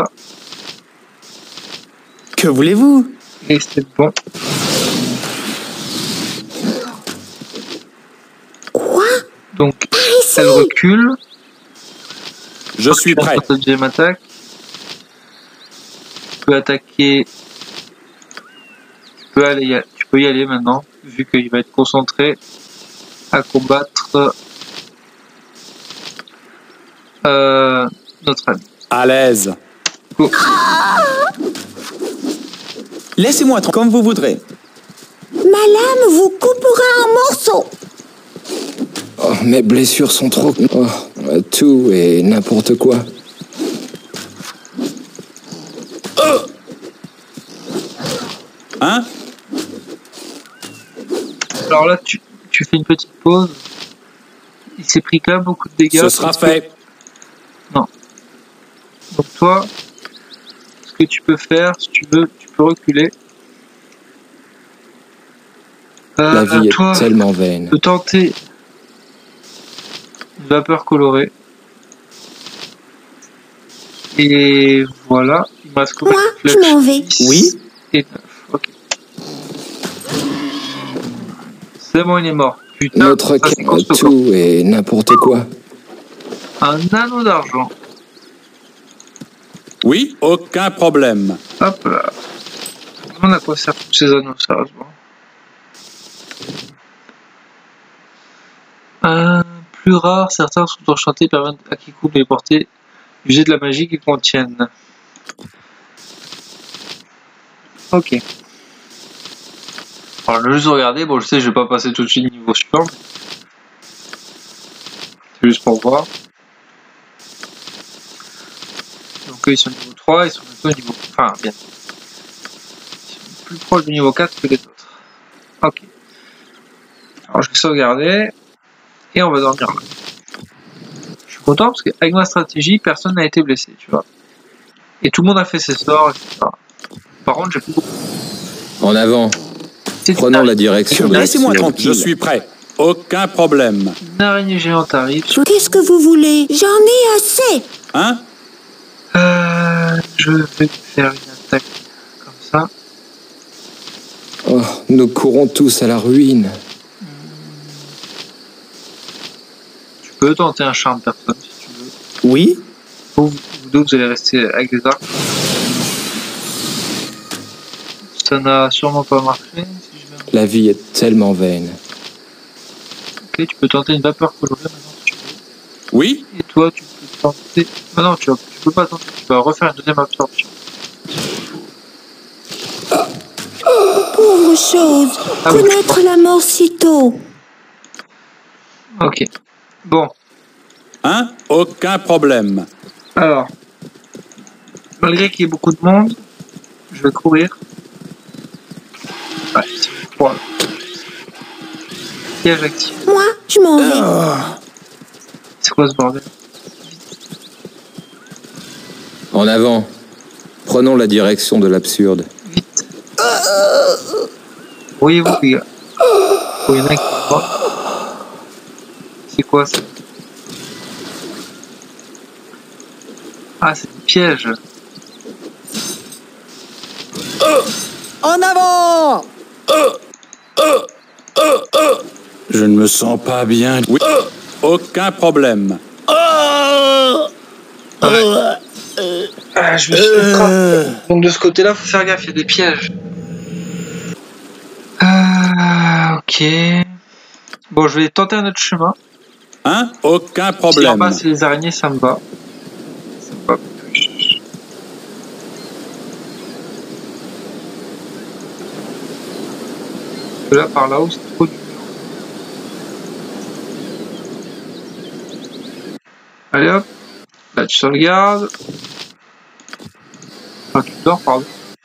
Que voulez-vous? Et c'est bon. Quoi? Donc, Par ici. elle recule. Je suis Tu vas prêt. faire ta deuxième attaque. Tu peux attaquer. Tu peux aller, y a- tu peux y aller maintenant, vu qu'il va être concentré à combattre euh, notre ami. À l'aise. Go. Laissez-moi tranquille comme vous voudrez. Ma lame vous coupera en morceaux. Oh, mes blessures sont trop... Oh, tout et n'importe quoi. Hein? Alors là, tu, tu fais une petite pause. Il s'est pris quand même beaucoup de dégâts. Ce sera parce que- fait. Non. Donc toi, ce que tu peux faire, si tu veux, tu peux reculer. Euh, La vie toi, est tellement vaine. tu peux tenter une vapeur colorée. Et voilà. Il me reste combien Moi, de je flèches? m'en vais. dix Oui. Et neuf. Ok. C'est bon, il est mort. Putain, Notre ça, c'est quête, costaud, tout et n'importe quoi. quoi. Un anneau d'argent. Oui, aucun problème. Hop là. Je me demande à quoi servent tous ces anneaux, sérieusement. Un plus rare, certains sont enchantés et permettent à quiconque de les porter d'user de la magie qu'ils contiennent. Ok. Alors je vais juste regarder, bon je sais je vais pas passer tout de suite niveau support. mais C'est juste pour voir. Donc eux ils sont niveau trois, ils sont bientôt niveau... Enfin bientôt. Ils sont plus proches du niveau quatre que les autres. Ok. Alors je vais sauvegarder. Et on va dormir là. Je suis content parce qu'avec ma stratégie, personne n'a été blessé, tu vois. Et tout le monde a fait ses sorts, et cetera. Par contre, j'ai plus beaucoup. En avant. C'est Prenons la direction de la Laissez-moi Syrie. tranquille. Je suis prêt. Aucun problème. Une araignée géante arrive. Qu'est-ce que vous voulez? J'en ai assez. Hein? Euh, je vais faire une attaque comme ça. Oh, nous courons tous à la ruine. Tu peux tenter un charme personne si tu veux. Oui. Vous, vous deux, vous allez rester avec des arcs. Ça n'a sûrement pas marché. Si je vais... La vie est tellement vaine. Ok, tu peux tenter une vapeur colorée maintenant si tu veux. Oui? Et toi, tu peux tenter... Ah non, tu, vas... tu peux pas tenter. Tu vas refaire une deuxième absorption. Pauvre chose. Ah oui. Connaître la mort si tôt. Ok. Bon. Hein? Aucun problème. Alors, malgré qu'il y ait beaucoup de monde, je vais courir. Ouais, c'est froid. Piège actif. Moi, je m'en vais. C'est quoi ce bordel? En avant. Prenons la direction de l'absurde. Vite. Voyez-vous, les gars. Oh, il y en a qui sont morts. C'est quoi ça? Ah, c'est des pièges. En avant. Je ne me sens pas bien. Oui. Aucun problème. Ah, je me suis fait frapper. Donc de ce côté-là, faut faire gaffe, il y a des pièges. Ah, ok. Bon, je vais tenter un autre chemin. Hein? Aucun Si en problème. bas c'est les araignées, ça me va. Ça me va plus. Parce que là, par là-haut, c'est trop dur. Allez hop. Là, tu sauvegardes. Enfin, tu dors, pardon.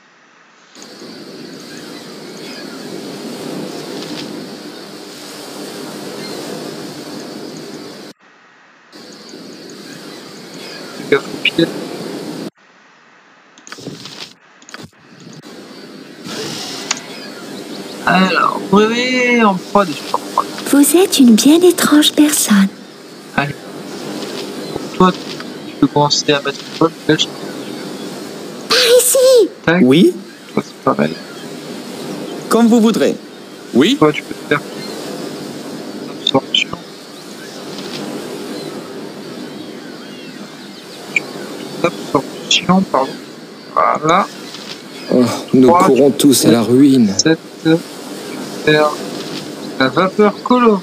Fais gaffe aux pieds. Alors, oui, en prod et super prod. Vous êtes une bien étrange personne. Allez. Toi, tu peux commencer à mettre une bonne flèche. Par ici. Tac. Oui. Toi, c'est pareil. Comme vous voudrez. Oui? Toi, tu peux faire une absorption. Une absorption, pardon. Voilà. Oh, nous Trois, courons tous à la ruine. sept. Je vais faire la vapeur colorée.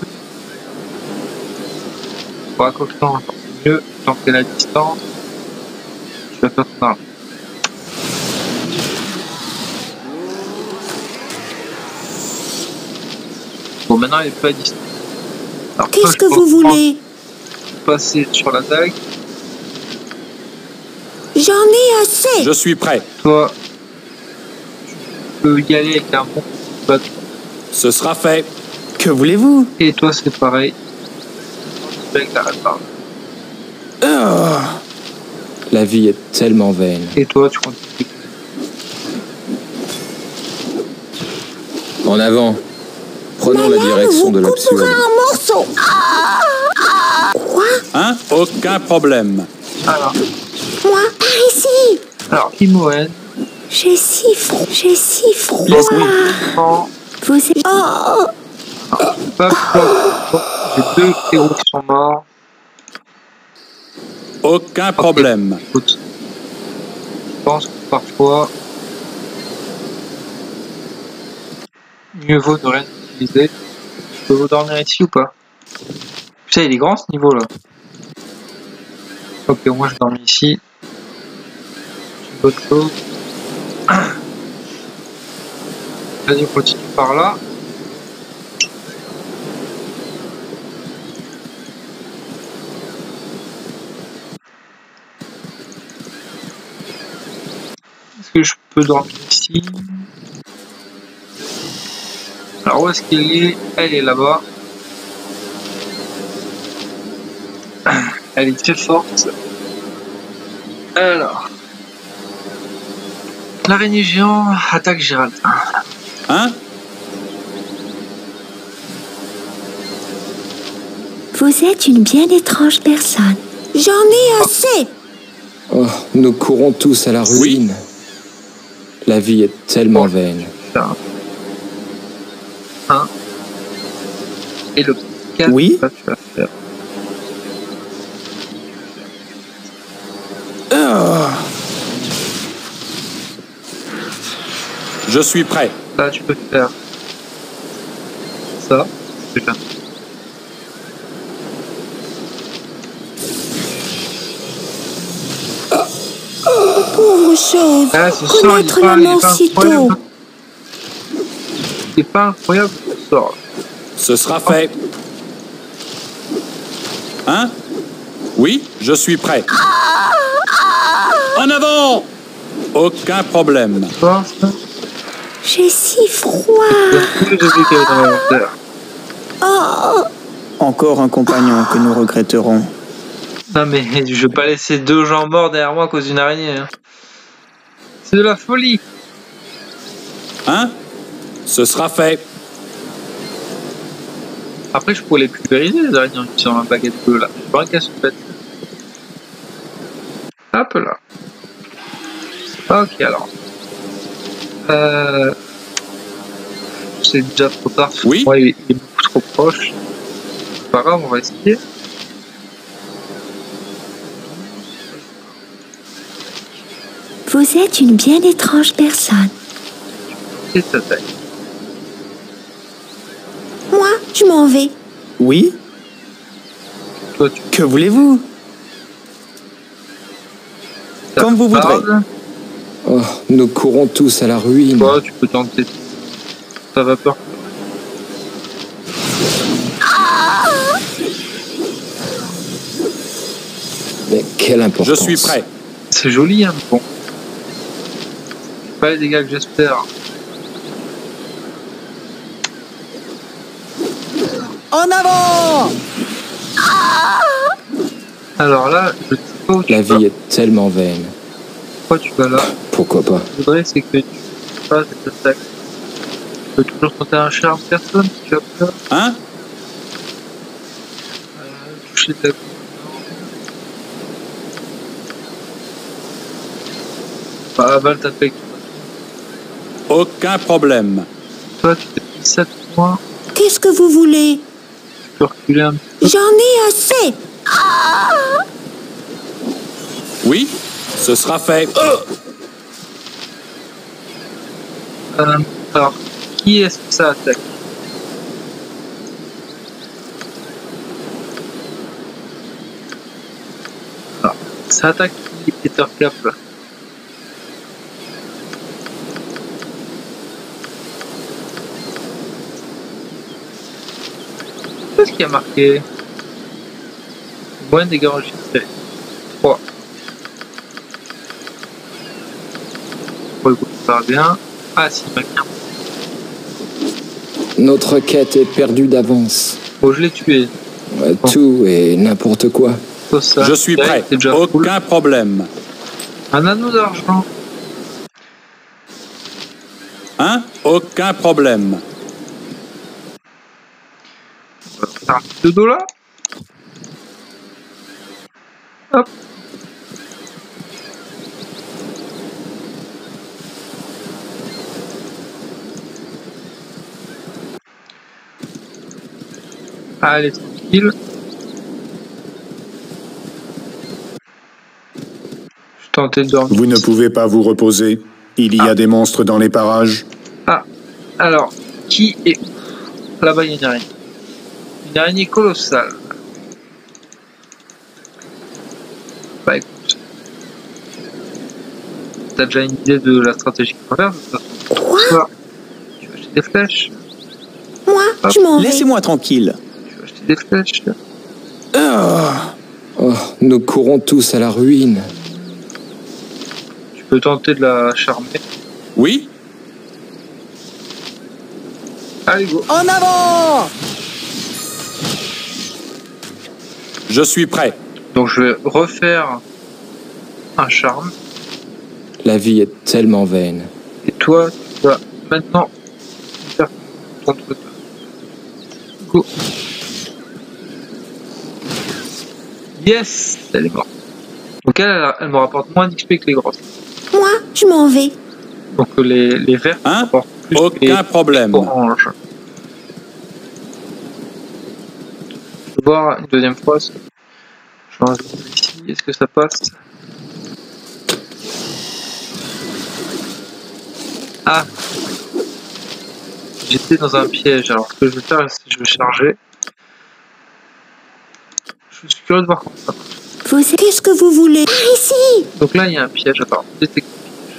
Bon, à coqueton, c'est mieux, tant que la distance. vas faire ton arme. Bon, maintenant, il est pas à distance. Alors, toi, Qu'est-ce je que pense vous voulez? passer sur l'attaque. J'en ai assez. Je suis prêt. Toi, tu peux y aller avec un bon bateau. Ce sera fait. Que voulez-vous? Et toi, c'est pareil. Avec la réparme. Ah, La vie est tellement vaine. Et toi, tu continues. En avant. Prenons Ma la lame direction vous de coupera l'absurde. en morceaux. Ah, ah. Quoi? Hein? Aucun problème. Alors, Moi? Par ici. alors Imoen, J'ai si froid. J'ai si froid. Laisse-moi. en Vous êtes... Oh, pas bon, j'ai deux héros qui sont morts. Aucun problème. Écoute, je pense que parfois, mieux vaut ne rien utiliser. Je peux vous dormir ici ou pas? Putain, il est grand ce niveau là. Ok, moi je dors ici. J'ai autre chose. Vas-y, on continue par là. Est-ce que je peux dormir ici? Alors où est-ce qu'elle est? Elle est là-bas. Elle est très forte. Alors. L'araignée géant attaque Gérald. Hein? vous êtes une bien étrange personne. J'en ai assez. Oh, nous courons tous à la ruine. La vie est tellement vaine. Un. Un. Et le quatre, Oui. ça, tu vas faire. ah. Je suis prêt. Là, tu peux faire ça. Déjà. Pauvre chose. Ah, ce sort, il est Connaître pas, la il est mort pas si incroyable. tôt. C'est pas incroyable ce sort. Ce sera fait. Hein? Oui, je suis prêt. En avant! Aucun problème. Tu vois, ça? J'ai si froid. Tous les objets qu'il y avait dans l'inventaire. Oh, Encore un compagnon que nous regretterons. Non mais je vais pas laisser deux gens morts derrière moi à cause d'une araignée. Hein. C'est de la folie. Hein? Ce sera fait. Après je pourrais les pulvériser les araignées qui sont dans la baguette bleue là. Je pas un casse pète. Hop là. Ok alors. Euh... C'est déjà trop tard. Oui. Ouais, il est il est beaucoup trop proche. C'est pas grave, on va essayer. vous êtes une bien étrange personne. Et ta taille. Moi, je m'en vais. Oui? Toi tu Que voulez-vous? Comme vous voudrez. parles. Oh, nous courons tous à la ruine. Toi tu peux tenter ta vapeur. Mais quelle importance. Je suis prêt. C'est joli hein, mais bon. C'est pas les dégâts que j'espère. En avant! Alors là, je sais pas où tu La vas. vie est tellement vaine. Pourquoi tu vas là? Pourquoi pas? Ce que je voudrais, c'est que tu fasses cette attaque. Tu peux toujours tenter un charme personne si tu as peur. Hein? Euh, toucher de la Bah, Val t'appelle. Aucun problème. Toi, tu t'es pris sept points. Qu'est-ce que vous voulez? Tu peux reculer un petit J'en ai assez. Oui, ce sera fait. peu. Euh, alors, qui est-ce que ça attaque? Alors, ça attaque qui? Peter Cap là. Qu'est-ce qu'il y a marqué? Moins de dégâts enregistrés. trois. Pour le coup, ça va bien. Ah si, il m'a bien. Notre quête est perdue d'avance. Bon, je l'ai tué. Euh, Tout et n'importe quoi. Tout ça, Je suis là, prêt. c'est déjà Aucun full. problème. Un anneau d'argent. Hein? Aucun problème. On va faire un petit dodo là. Hop. Allez, tranquille. Je tentais de dormir. Vous ne pouvez pas vous reposer. Il y a Ah. des monstres dans les parages. Ah, alors, qui est... Là-bas, il y a une araignée. Une araignée colossale. Bah écoute. T'as déjà une idée de la stratégie qu'on va faire, de toute façon. Quoi? Soit tu vas acheter des flèches. Moi, Hop. je m'en vais. Laissez-moi tranquille. Tu vas acheter des flèches. Ah. Oh, nous courons tous à la ruine. Tu peux tenter de la charmer. Oui? Allez, go. En avant! Je suis prêt. Donc je vais refaire un charme. La vie est tellement vaine. Et toi, tu vas maintenant faire ton truc. Go. Yes, elle est morte. Donc elle, elle, elle me rapporte moins d'X P que les grosses. Moi, je m'en vais. Donc les, les verts Hein? rapportent plus que Aucun les problème. oranges. Je vais voir une deuxième fois. Je change ici. Est-ce que ça passe? Ah, j'étais dans un piège. Alors ce que je vais faire, c'est que je vais charger. Je suis curieux de voir comment ça marche. Vous... Qu'est-ce que vous voulez? Par ici! Donc là, il y a un piège. Attends, détecte piège.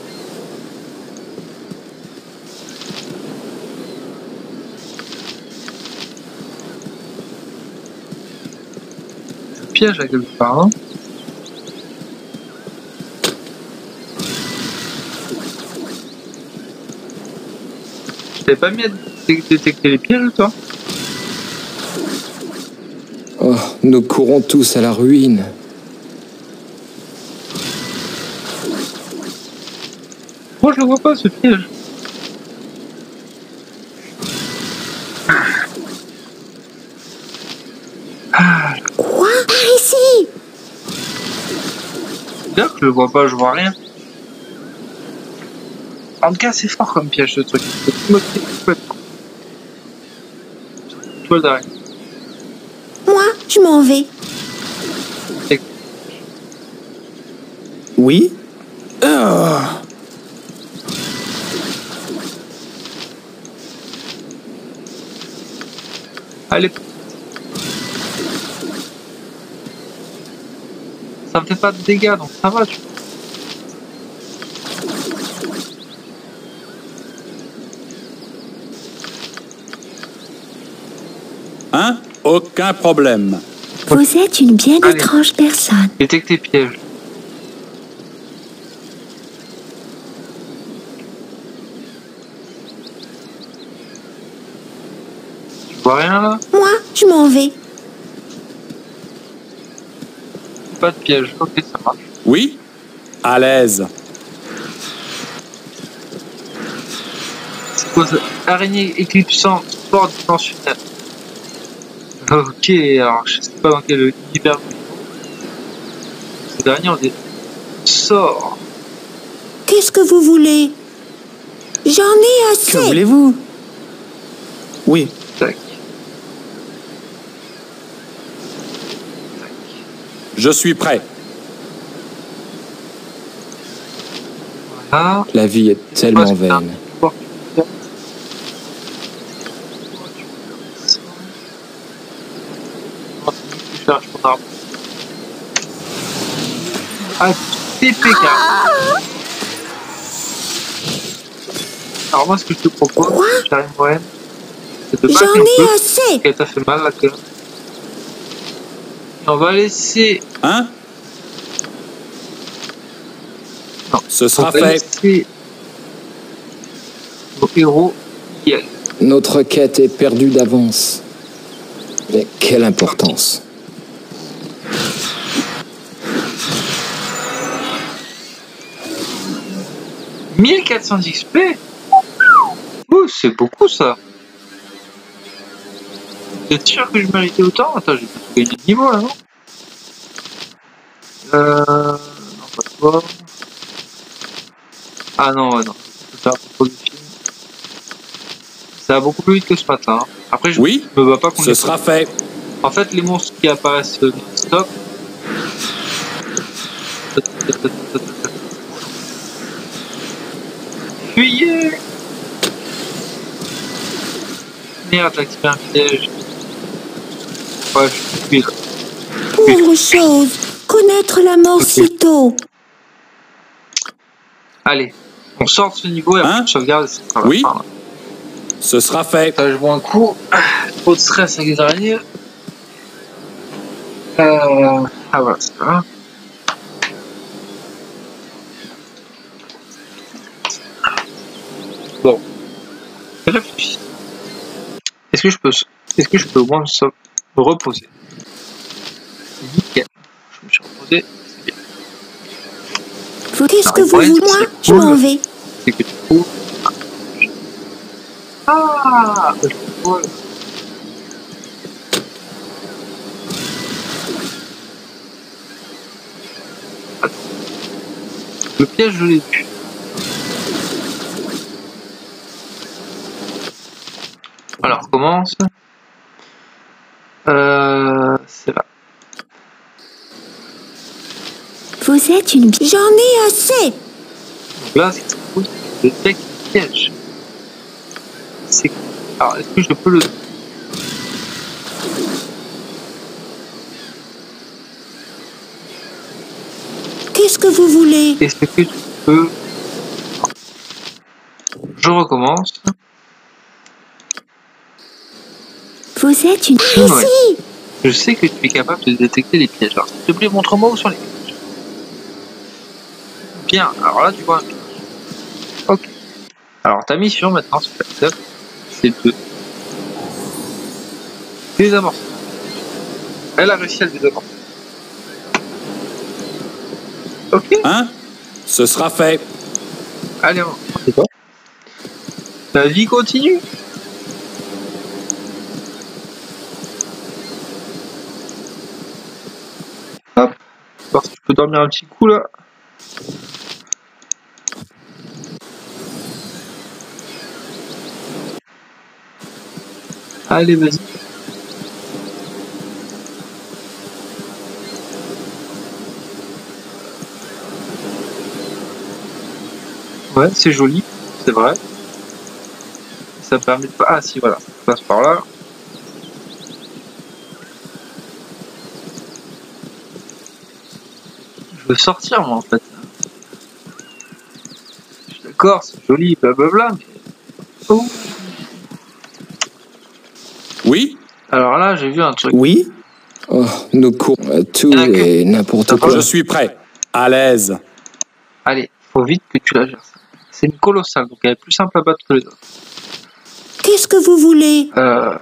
Un piège à quelque part. Hein. Je t'avais pas mis à dé- détecter les pièges, toi? Oh, nous courons tous à la ruine. Moi, je le vois pas, ce piège. Quoi? Par ici! C'est bien que je le vois pas, je vois rien. En tout cas, c'est fort comme piège, ce truc. Il faut tout moquer complètement. Toile d'araignée. Moi, je m'en vais. Oui? Ah. Allez. Ça me fait pas de dégâts, donc ça va, tu vois. Hein? Aucun problème. Vous êtes une bien Allez. étrange personne. Détecte tes pièges. Tu vois rien là? Moi, je m'en vais. Pas de piège. Ok, ça marche. Oui? À l'aise. C'est quoi ça? Araignée éclipsant, sport dimensionnel. Ok, alors je sais pas dans quel univers. Ces derniers ont des sorts. Qu'est-ce que vous voulez? J'en ai assez. Que voulez-vous? Oui. Tac. Je suis prêt. Voilà. La vie est tellement vaine. Voir que tu peux faire. Comment tu peux faire ça? Comment tu peux faire, je prends un arbre. Ah, T P K. Alors moi, ce que je te propose, Karim Moen, c'est de battre un J'en ai peu, assez. qu'elle t'a fait mal là que. Et on va laisser. Hein? Non. Ce sera on va fait. laisser nos héros y aller. Notre quête est perdue d'avance. Mais quelle importance. mille quatre cents X P. Ouh, c'est beaucoup ça. T'es sûr que je méritais autant? Attends, j'ai pas gagné de niveau là, non? Euh... Non, pas toi. Ah non, ouais, non. Je vais faire un propos de film. Ça va beaucoup plus vite que ce matin. Hein. Après, je Oui, me bats pas contre ce les sera potes. fait. En fait, les monstres qui apparaissent non-stop. Fuyez! Merde, j'ai activé un piège. Ouais, je suis là. Pauvre chose. Connaître la mort Ok. si tôt. Allez, on sort de ce niveau et après Hein? je sauvegarde. C'est pas la Oui. fin, là. Ce sera fait. Ça, je vois un coup. Trop de stress avec les araignées. Euh... Ah voilà, c'est pas grave. Bon. Réfléchis. Est-ce que je peux, est-ce que je peux au moins me me reposer? Nickel. Je me suis reposé. C'est bien. Vous- Qu'est-ce Non, que le vous problème, voulez? Moi, c'est je cool. m'en vais. C'est que du coup. Ah, je vois. Attends. Le piège, je l'ai vu. Alors, on commence. Euh, c'est là. Vous êtes une... J'en ai assez. Donc là, c'est cool. Le deck piège. C'est cool. Alors, est-ce que je peux le. Qu'est-ce que vous voulez? Est-ce que tu peux. Je recommence. Vous êtes une... Ouais. Ici. Je sais que tu es capable de détecter les pièges. Alors, s'il te plaît, montre-moi où sont les pièges. Bien, alors là, tu vois un piège. Ok. Alors, ta mission maintenant, si tu acceptes, c'est de désamorcer. Elle a réussi à le désamorcer. Ok. Hein? Ce sera fait. Allez, on c'est quoi? La vie continue. Hop. Voir si je peux dormir un petit coup là. Allez, vas-y. Ouais, c'est joli, c'est vrai. Ça permet de pas. Ah si, voilà, on passe par là. Je veux sortir moi en fait. Je suis d'accord, c'est joli, blablabla, mais. Oh. Oui, Alors là, j'ai vu un truc. Oui? Oh, nous courons à tout Il y en a que- et n'importe D'accord, quoi. je suis prêt. À l'aise. Allez, faut vite que tu la gères. Ça. C'est une colossale, donc elle est plus simple à battre que les autres. Qu'est-ce que vous voulez? Euh.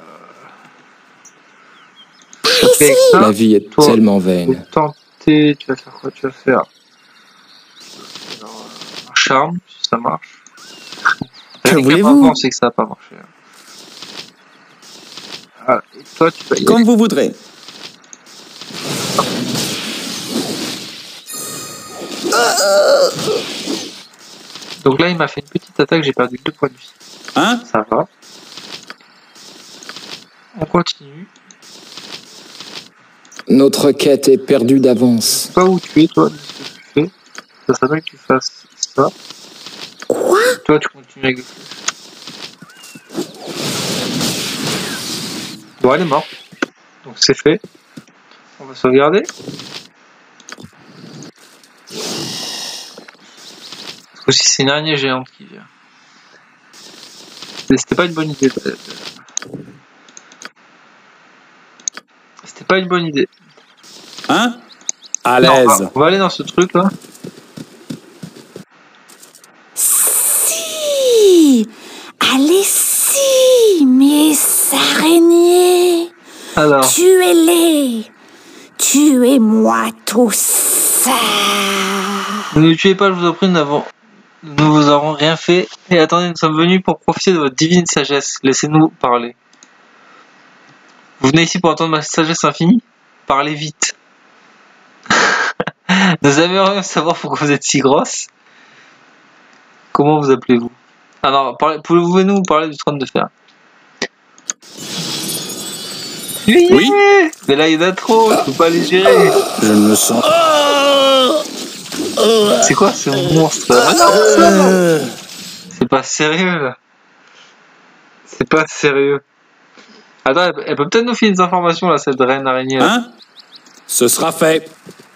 Ici. Avec ça, La vie est toi, tellement faut vaine. tenter. Tu vas faire quoi? Tu vas faire Alors, un charme, si ça marche. Que Rien qu'à voulez-vous? pas penser que ça n'a pas marché. Ah, et toi, tu vas y Comme aller. vous voudrez. Donc là, il m'a fait une petite attaque, j'ai perdu deux points de vie. Hein? Ça va. On continue. Notre quête est perdue d'avance. Je sais pas où tu es, toi, de ce que tu fais. Ça serait bien que tu fasses ça. Quoi? Toi, tu continues avec le flèche. Bon, elle est morte. Donc c'est fait. On va sauvegarder. Ou si c'est une araignée géante qui vient. C'était pas une bonne idée. C'était pas une bonne idée. Hein? À Non, on, l'aise. va, on va aller dans ce truc là. Si. Allez, si, mes araignées. Alors, Tuez-les. Tuez-moi tout ça. ne nous tuez pas, je vous en prie, nous n'avons- nous vous aurons rien fait. Et attendez, nous sommes venus pour profiter de votre divine sagesse. Laissez-nous parler. Vous venez ici pour entendre ma sagesse infinie? Parlez vite. Nous aimerions savoir pourquoi vous êtes si grosse. Comment vous appelez-vous? Alors, parlez- pouvez-vous nous parler du trône de fer? Oui. Mais là, il y en a trop, je peux pas les gérer. Je ne me sens... C'est quoi ce monstre là? Ah non, ça, non. C'est pas sérieux là. C'est pas sérieux. Attends, elle, elle peut peut-être nous filer des informations là, cette reine araignée là. Hein? Ce sera fait.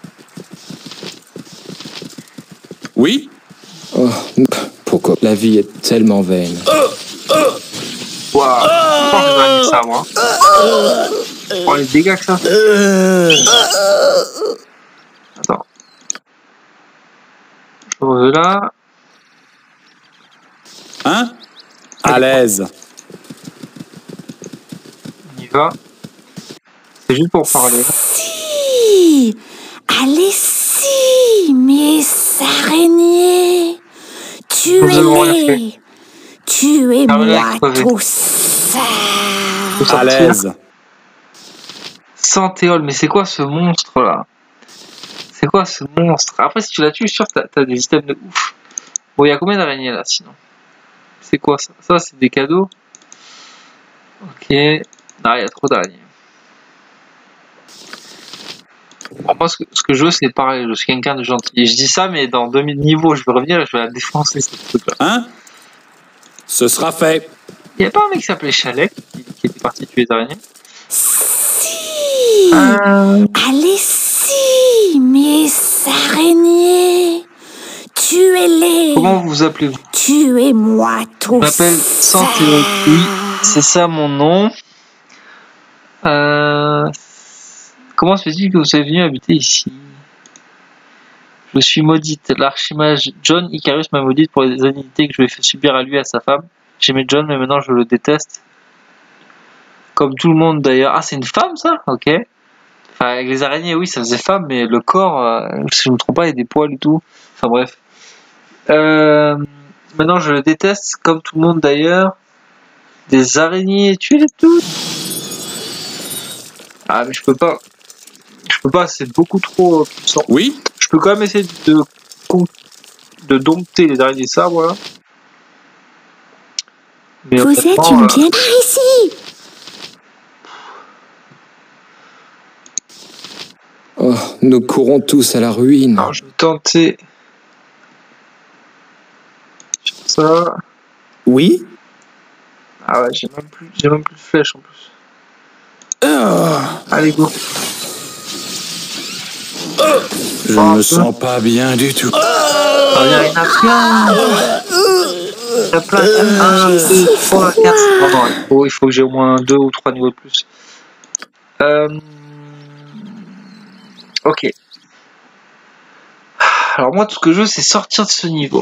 Oui? Oh, pourquoi? La vie est tellement vaine. Waouh, je pense que je vais aller ça moi. Oh les dégâts que ça. Attends. Je reviens là. Hein? À l'aise. On y va. C'est juste pour parler. Si. Allez, si, mes araignées. Nous avons rien Tuez-les. fait. Tuez-moi crever. tout ça. Faut À sortir. l'aise. Santéole, mais c'est quoi ce monstre là? C'est quoi ce monstre? Après, si tu la tues, je suis sûr que t'as, t'as des items de ouf. Bon, il y a combien d'araignées là sinon? C'est quoi ça? Ça, c'est des cadeaux. Ok. Ah, il y a trop d'araignées. Bon, moi, ce que, ce que je veux, c'est parler. Je suis quelqu'un de gentil. Et je dis ça, mais dans deux mille niveaux, je vais revenir et je vais la défoncer, ce truc-là. Hein? Ce sera fait. Il n'y a pas un mec qui s'appelait Chalet qui, qui était parti tuer les araignées? Si. Euh... Allez, si, mes araignées. Tuez-les. Comment vous appelez-vous? Tuez-moi Je tout m'appelle ça. Santéole. Oui, c'est ça mon nom. Euh... Comment se fait-il que vous soyez venu habiter ici? Je suis maudite. L'archimage John Icarus m'a maudite pour les indignités que je lui ai fait subir à lui et à sa femme. J'aimais John, mais maintenant je le déteste. Comme tout le monde d'ailleurs. Ah, c'est une femme ça? Ok. Enfin, avec les araignées, oui, ça faisait femme, mais le corps, euh, si je ne me trompe pas, il y a des poils et tout. Enfin bref. Euh... Maintenant je le déteste, comme tout le monde d'ailleurs. Des araignées, tuez-les toutes. Ah, mais je peux pas. Je peux pas, c'est beaucoup trop puissant. Oui? Je peux quand même essayer de, de dompter les araignées sabres là. Mais Vous êtes honnêtement, une euh, bien... Par ici. Oh, nous courons tous à la ruine. alors, je vais tenter. Ça. Oui? Ah ouais, j'ai même plus, j'ai même plus de flèches en plus. Allez go. Je ne me sens pas bien du tout. Oh, il y en a plein. Il y en a plein. un, deux, trois, quatre. Non, non, il faut, il faut que j'ai au moins deux ou trois niveaux de plus. Euh... Ok. Alors moi, tout ce que je veux, c'est sortir de ce niveau.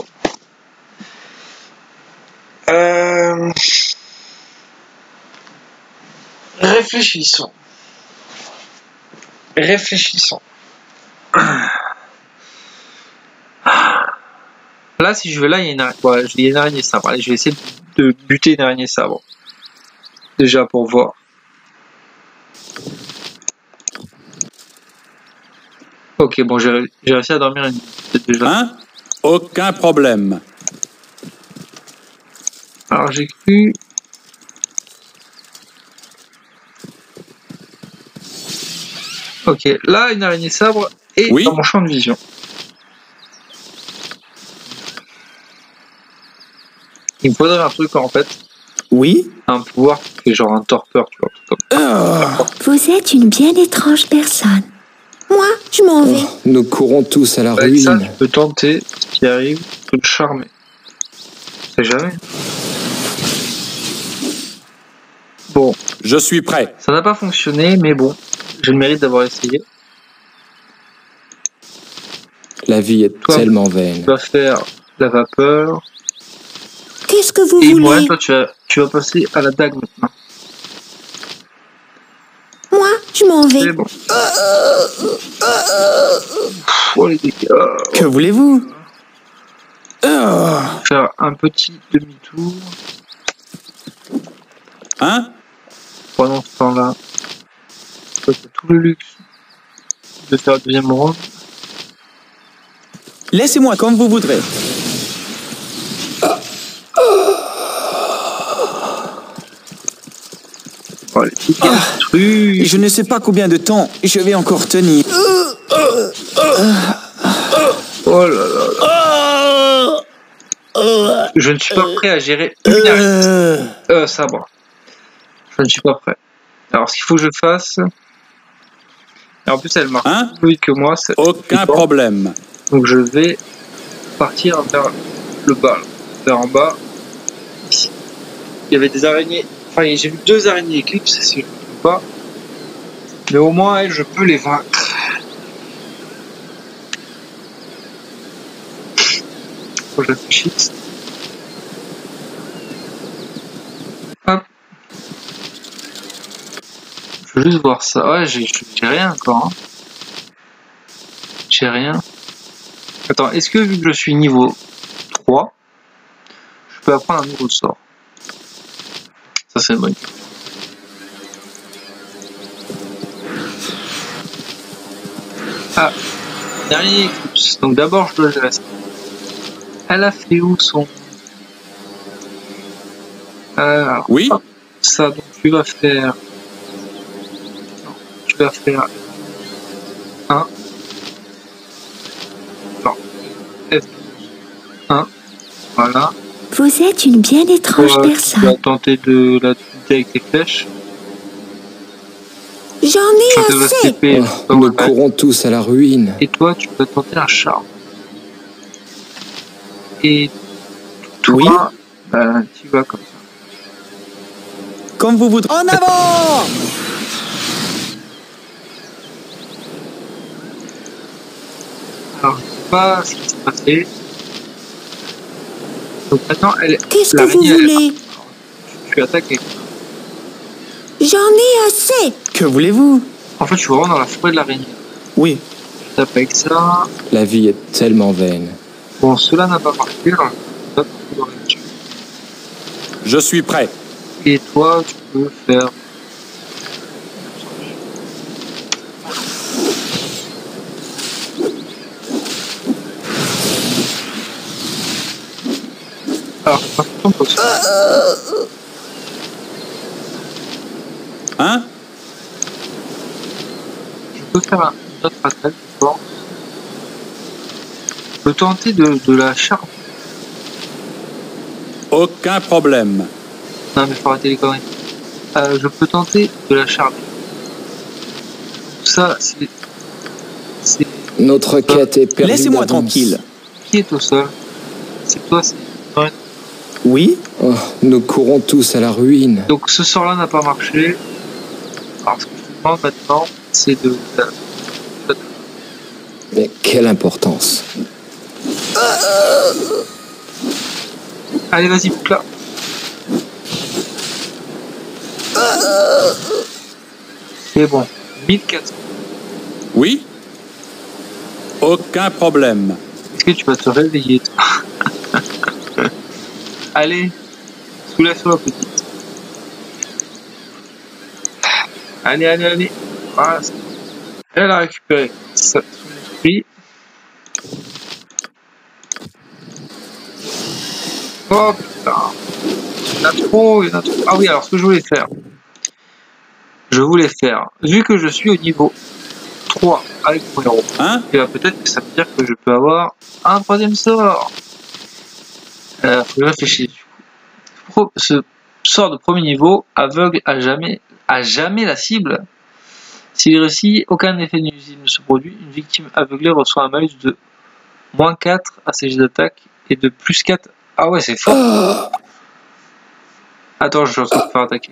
Euh... Réfléchissons. Réfléchissons. Là, si je vais là, il y a une araignée. Ouais, il y a une araignée sabre. Allez, je vais essayer de buter une araignée sabre. Déjà pour voir. Ok, bon, j'ai ré- j'ai réussi à dormir une peut-être déjà. Hein? Aucun problème. Alors j'ai cru. Ok, là, une araignée sabre est Oui. dans mon champ de vision. Il me faudrait un truc en fait, Oui? un pouvoir qui fait genre un torpeur, tu vois. Comme... Vous êtes une bien étrange personne. Moi, je m'en vais. Oh, nous courons tous à la Avec ça, ruine. tu peux tenter, ce qui arrive, que peux le charmer. C'est jamais. Bon. Je suis prêt. Ça n'a pas fonctionné, mais bon. J'ai le mérite d'avoir essayé. La vie est Toi, tellement vaine. Tu vas faire la vapeur. Qu'est-ce que vous Et voulez? moi, toi, tu vas, tu vas passer à la dague maintenant. Moi, je m'en C'est vais. bon. Oh les dégâts. Que voulez-vous? Oh. Faire un petit demi-tour. Hein? Pendant ce temps-là, toi, t'as tout le luxe de faire le deuxième round. Laissez-moi comme vous voudrez. Oh, les petits trucs. Je ne sais pas combien de temps je vais encore tenir. Oh là là là. Je ne suis pas prêt à gérer une arête. Euh, sabre. Je ne suis pas prêt. Alors, ce qu'il faut que je fasse... Et en plus, elle marche Hein? plus vite que moi. c'est- Aucun c'est bon. problème. Donc, je vais partir vers le bas, là. Vers en bas. Ici. Il y avait des araignées. Enfin, j'ai vu deux araignées éclipses, si je ne me trompe pas. Mais au moins, elles, je peux les vaincre. Faut que je réfléchisse. Hop. Je veux juste voir ça. Ouais, j'ai j'ai rien encore. Hein. J'ai rien. Attends, est-ce que vu que je suis niveau trois, je peux apprendre un nouveau sort? Ça, c'est une bonne question. Ah, dernier éclipse. Donc d'abord, je dois gérer ça. Elle a fait où son... Euh, alors, Oui? hop, ça, donc tu vas faire... Non, tu vas faire... un. Non. F douze. un. Voilà. Vous êtes une bien étrange Toi, tu personne. vas tenter de la tuer avec tes flèches. J'en Quand ai elle va assez. s'épée, Oh, nous courons tous à la ruine. et toi, tu peux tenter un charme. Et toi, Oui. bah, tu vas comme ça. Comme vous voudrez. En avant! Alors, je sais pas ce qui s'est passé. Donc maintenant, elle, Qu'est-ce que vous l'araignée, elle est voulez? partie. Tu attaques avec... J'en ai assez. Que voulez-vous? En fait, je suis vraiment dans la forêt de l'araignée. Oui. Je tape avec ça. La vie est tellement vaine. Bon, cela n'a pas marché. Alors, je tape dans la nature. Je suis prêt. Et toi, tu peux faire... Alors, par contre, Hein? je peux faire un une autre attaque, je pense. Je peux tenter de, de la charme. Aucun problème. Non, mais faut arrêter les conneries. Euh, je peux tenter de la charmer. Ça, c'est... C'est... Notre quête est perdue. Laissez-moi d'avance. tranquille. Qui est au sol? C'est toi, c'est... Ouais. Oui? Oh, nous courons tous à la ruine. Donc ce sort-là n'a pas marché. Alors ce que je te demande maintenant, c'est de... de- Mais quelle importance. Allez, vas-y, boucle là. C'est bon. mille quatre cents. Oui? Aucun problème. Est-ce que tu vas te réveiller, toi? Allez, soulève-toi, petite. Allez, allez, allez. Voilà, c'est bon. Elle a récupéré sa- son esprit. Oh putain. Il y en a trop, il y en a trop. Ah oui, alors ce que je voulais faire. Je voulais faire, vu que je suis au niveau trois avec mon héros, Hein? et bah peut-être que ça veut dire que je peux avoir un troisième sort. Euh, faut que je réfléchisse. Pro- Ce sort de premier niveau aveugle à jamais, à jamais la cible. S'il réussit, aucun effet nuisible ne se produit. Une victime aveuglée reçoit un malus de moins quatre à ses jets d'attaque et de plus quatre. Ah ouais, c'est fort. Attends, je suis en train de me faire attaquer.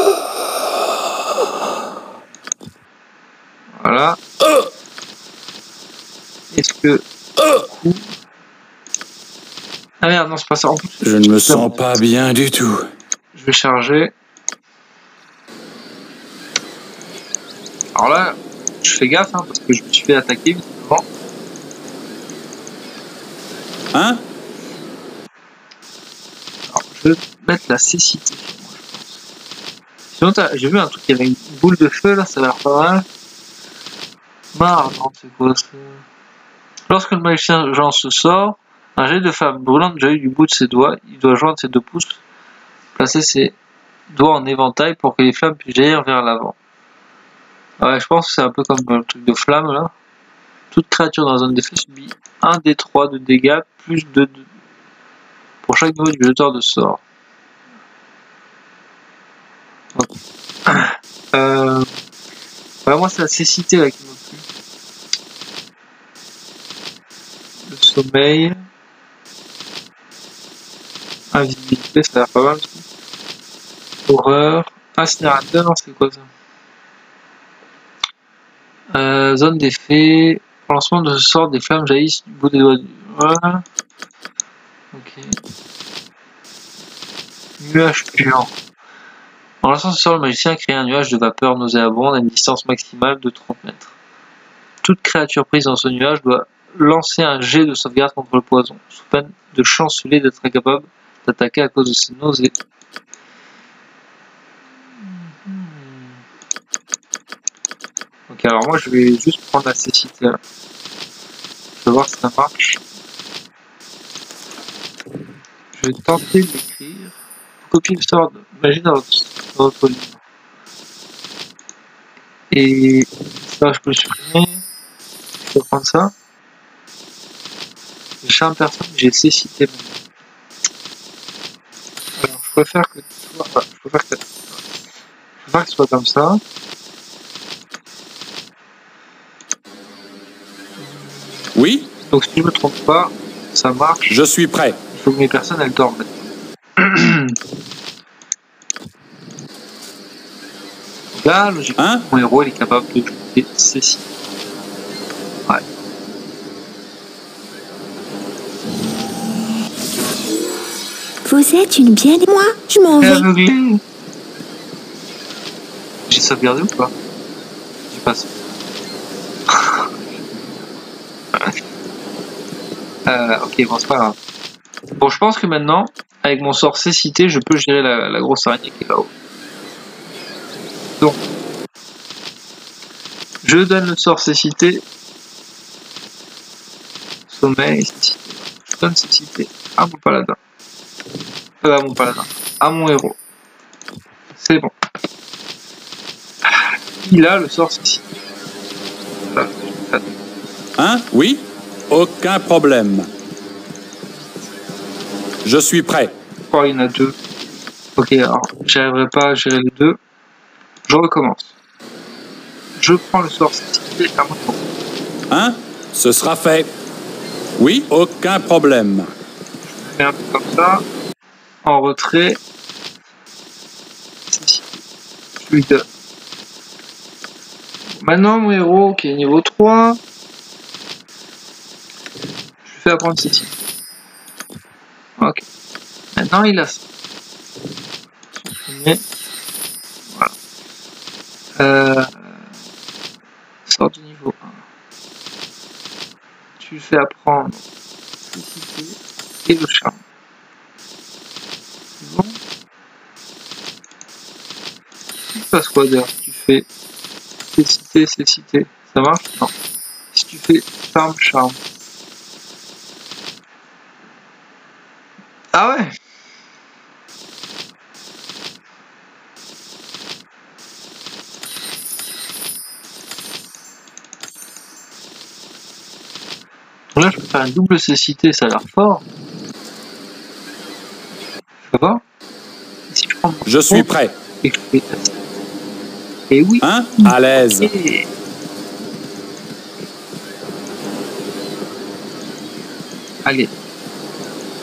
Voilà. Est-ce que... Ah merde, non, c'est pas ça. En plus, Je ne me sens pas bien du tout. je vais charger. Alors là, je fais gaffe, hein, parce que je me suis fait attaquer, visiblement. Hein? Alors, je vais mettre la cécité sur moi, je pense. Sinon, t'as- j'ai vu un truc, il y avait une boule de feu, là, ça a l'air pas mal. Marre, non, c'est quoi ça? Lorsque le magicien Jean se sort, un jet de flamme brûlante jaillit du bout de ses doigts. Il doit joindre ses deux pouces, placer ses doigts en éventail pour que les flammes puissent jaillir vers l'avant. Ouais, je pense que c'est un peu comme le truc de flamme là. Toute créature dans la zone d'effet subit un des trois de dégâts plus de deux pour chaque niveau du jeteur de sort. Donc, euh, ouais, moi c'est la cécité là qui me plu. Le sommeil. Invisibilité, ça a l'air pas mal aussi. Horreur. Incinérateur, non, c'est quoi ça? Euh, zone d'effet. Pour lancement de ce sort, des flammes jaillissent du bout des doigts du. Voilà. Ok. Nuage puant. En lançant ce sort, le magicien crée un nuage de vapeur nauséabonde à une distance maximale de trente mètres. Toute créature prise dans ce nuage doit lancer un jet de sauvegarde contre le poison, sous peine de chanceler d'être incapable d'attaquer à cause de ses nausées. Ok, alors moi je vais juste prendre la cécité là. Je vais voir si ça marche. Je vais tenter d'écrire. Copier le sort de magie dans votre, dans votre livre. Et ça, je peux le supprimer. Je peux prendre ça. Je charme personne, j'ai cécité maintenant. Alors, je préfère que tu sois. Voilà, je préfère que, je préfère que ce soit comme ça. Oui, Donc, si je me trompe pas, ça marche. je suis prêt. Il faut que mes personnes elles dorment maintenant. Là, logiquement, Hein? mon héros il est capable de jouer cécité. Ouais. Vous êtes une bien... Moi, je m'en vais. Aveuglé. J'ai sauvegardé ou pas? J'ai pas sauvé. euh, ok, bon, c'est pas grave. Bon, je pense que maintenant, avec mon sort cécité, je peux gérer la, la grosse araignée qui est là-haut. Donc, je donne le sort cécité. Sommeil, cécité. Je donne cécité à mon paladin. Euh, à mon paladin. À mon héros. C'est bon. Il a le sort cécité. Voilà. Hein? Oui? Aucun problème. Je suis prêt. Oh, il y en a deux. Ok, alors, j'arriverai pas à gérer les deux. Je recommence. Je prends le sort cécité à mon tour. Hein? Ce sera fait. Oui, aucun problème. Je mets un peu comme ça. En retrait. Cécité. Je lui donne. Maintenant, mon héros qui est niveau trois. Je fais apprendre cécité. Ok. Maintenant, il a ça. Supprimer. Voilà. Euh, sort du niveau un. Tu le fais apprendre cécité et le charme. C'est bon. Il se passe quoi d'ailleurs? Tu fais cécité, cécité. Ça marche? Non. Si tu fais charme, charme. Ah ouais? Là, je peux faire une double cécité, ça a l'air fort. Ça va? Et si je prends mon Je suis compte prêt. et que je fais... Et oui. Hein? À l'aise. Et... Allez.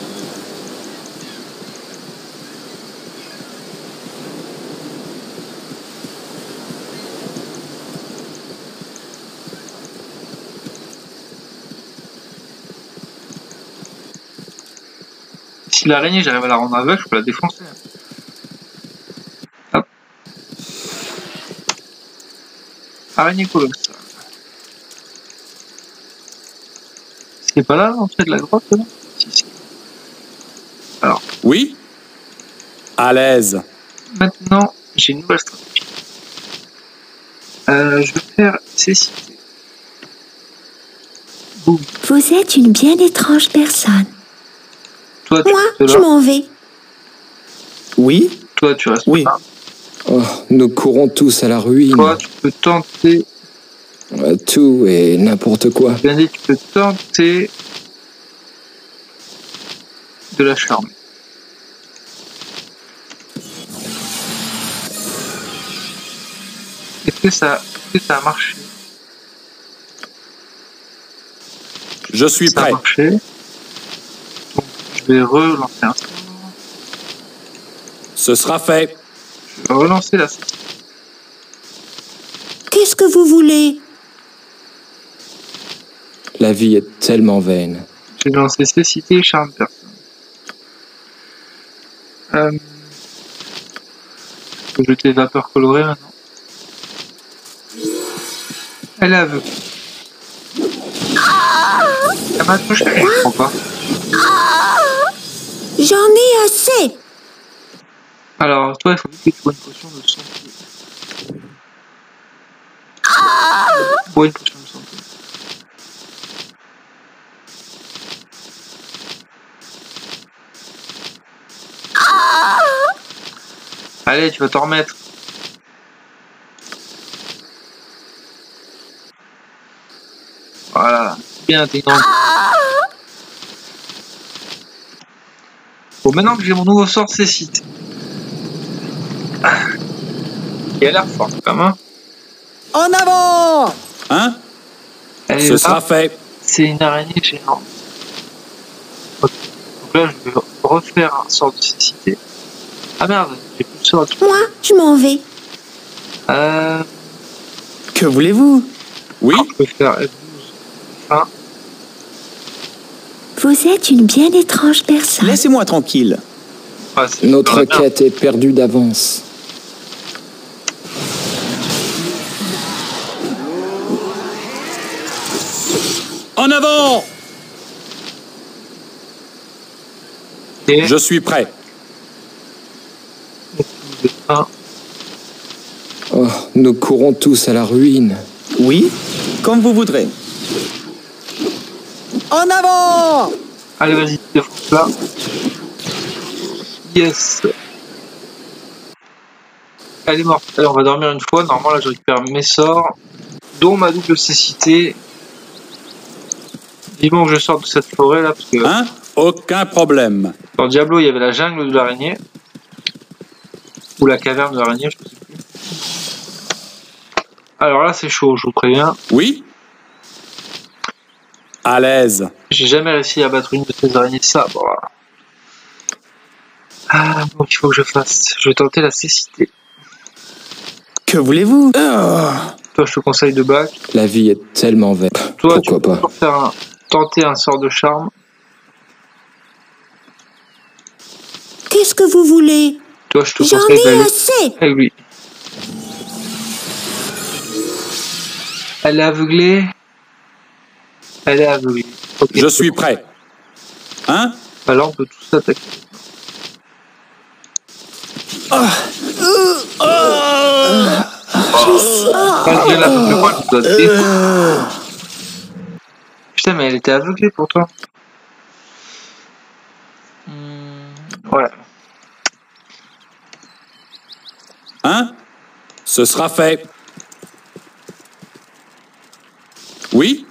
si l'araignée, j'arrive à la rendre aveugle, je peux la défoncer. Hop. Araignée colossale. C'est pas là, l'entrée de la grotte, là? Si, si. Alors. Oui. À l'aise. Maintenant, j'ai une nouvelle stratégie. Euh, je vais faire cécité. Boum. Vous êtes une bien étrange personne. Toi, tu Moi, restes je là. m'en vais. Oui. Toi, tu restes Oui. là. Oh, nous courons tous à la ruine. Toi, tu peux tenter. Euh, Tout et n'importe quoi. Bien dit, tu peux tenter de la charmer. Est-ce que ça, est-ce que ça a marché? Je suis Ça a prêt. marché. Donc, je vais relancer un sort. Ce sera fait. Je vais relancer la cécité. Qu'est-ce que vous voulez? La vie est tellement vaine. Je vais lancer cécité et charme personne. Euh, je peux jeter vapeur colorée maintenant. Elle est aveugle. Elle m'a touché, je comprends pas. J'en ai assez. Alors, toi, il faut que tu bois une potion de santé. Bois une potion de santé. Allez, tu vas t'en remettre. Voilà, bien intelligent. Bon, maintenant que j'ai mon nouveau sort cécité. Il a l'air fort quand même. Hein. En avant. Hein? Elle est Ce là. sera fait. C'est une araignée géante. Ok. Donc là, je vais refaire un sort de cécité. Ah merde, j'ai plus de sort. Moi, je m'en vais. Euh, Que voulez-vous? Oui. je peux faire F douze. Enfin, Vous êtes une bien étrange personne. Laissez-moi tranquille. ouais, c'est Notre super bien. quête est perdue d'avance. En avant. Et Je suis prêt. F douze et un. Oh, nous courons tous à la ruine. Oui. Comme vous voudrez. En avant. Allez, vas-y, défonce là. Yes. Elle est morte. Allez, on va dormir une fois. Normalement, là, je récupère mes sorts, dont ma double cécité. Vivement que je sorte de cette forêt là, parce que Hein? Aucun problème. dans Diablo, il y avait la jungle de l'araignée. Ou la caverne de l'araignée, je ne sais plus. Alors là, c'est chaud, je vous préviens. Oui. À l'aise. J'ai jamais réussi à battre une de ces araignées. Ça, bon, voilà. Ah, donc il faut que je fasse. Je vais tenter la cécité. Que voulez-vous? Toi, je te conseille de back. La vie est tellement vaine. Toi, tu Pourquoi peux pas? toujours faire un, tenter un sort de charme. Qu'est-ce que vous voulez? Toi, je te J'en conseille ai d'aller assez. avec lui. Elle est aveuglée. Elle est aveuglée. Ok. Je suis prêt. Hein? Bah là, on peut tous s'attaquer. Malgré l'aveuglement, elle doit te défendre. Putain, mais elle était aveuglée pour toi. Hmm, ouais. Hein? Ce sera fait. Oui.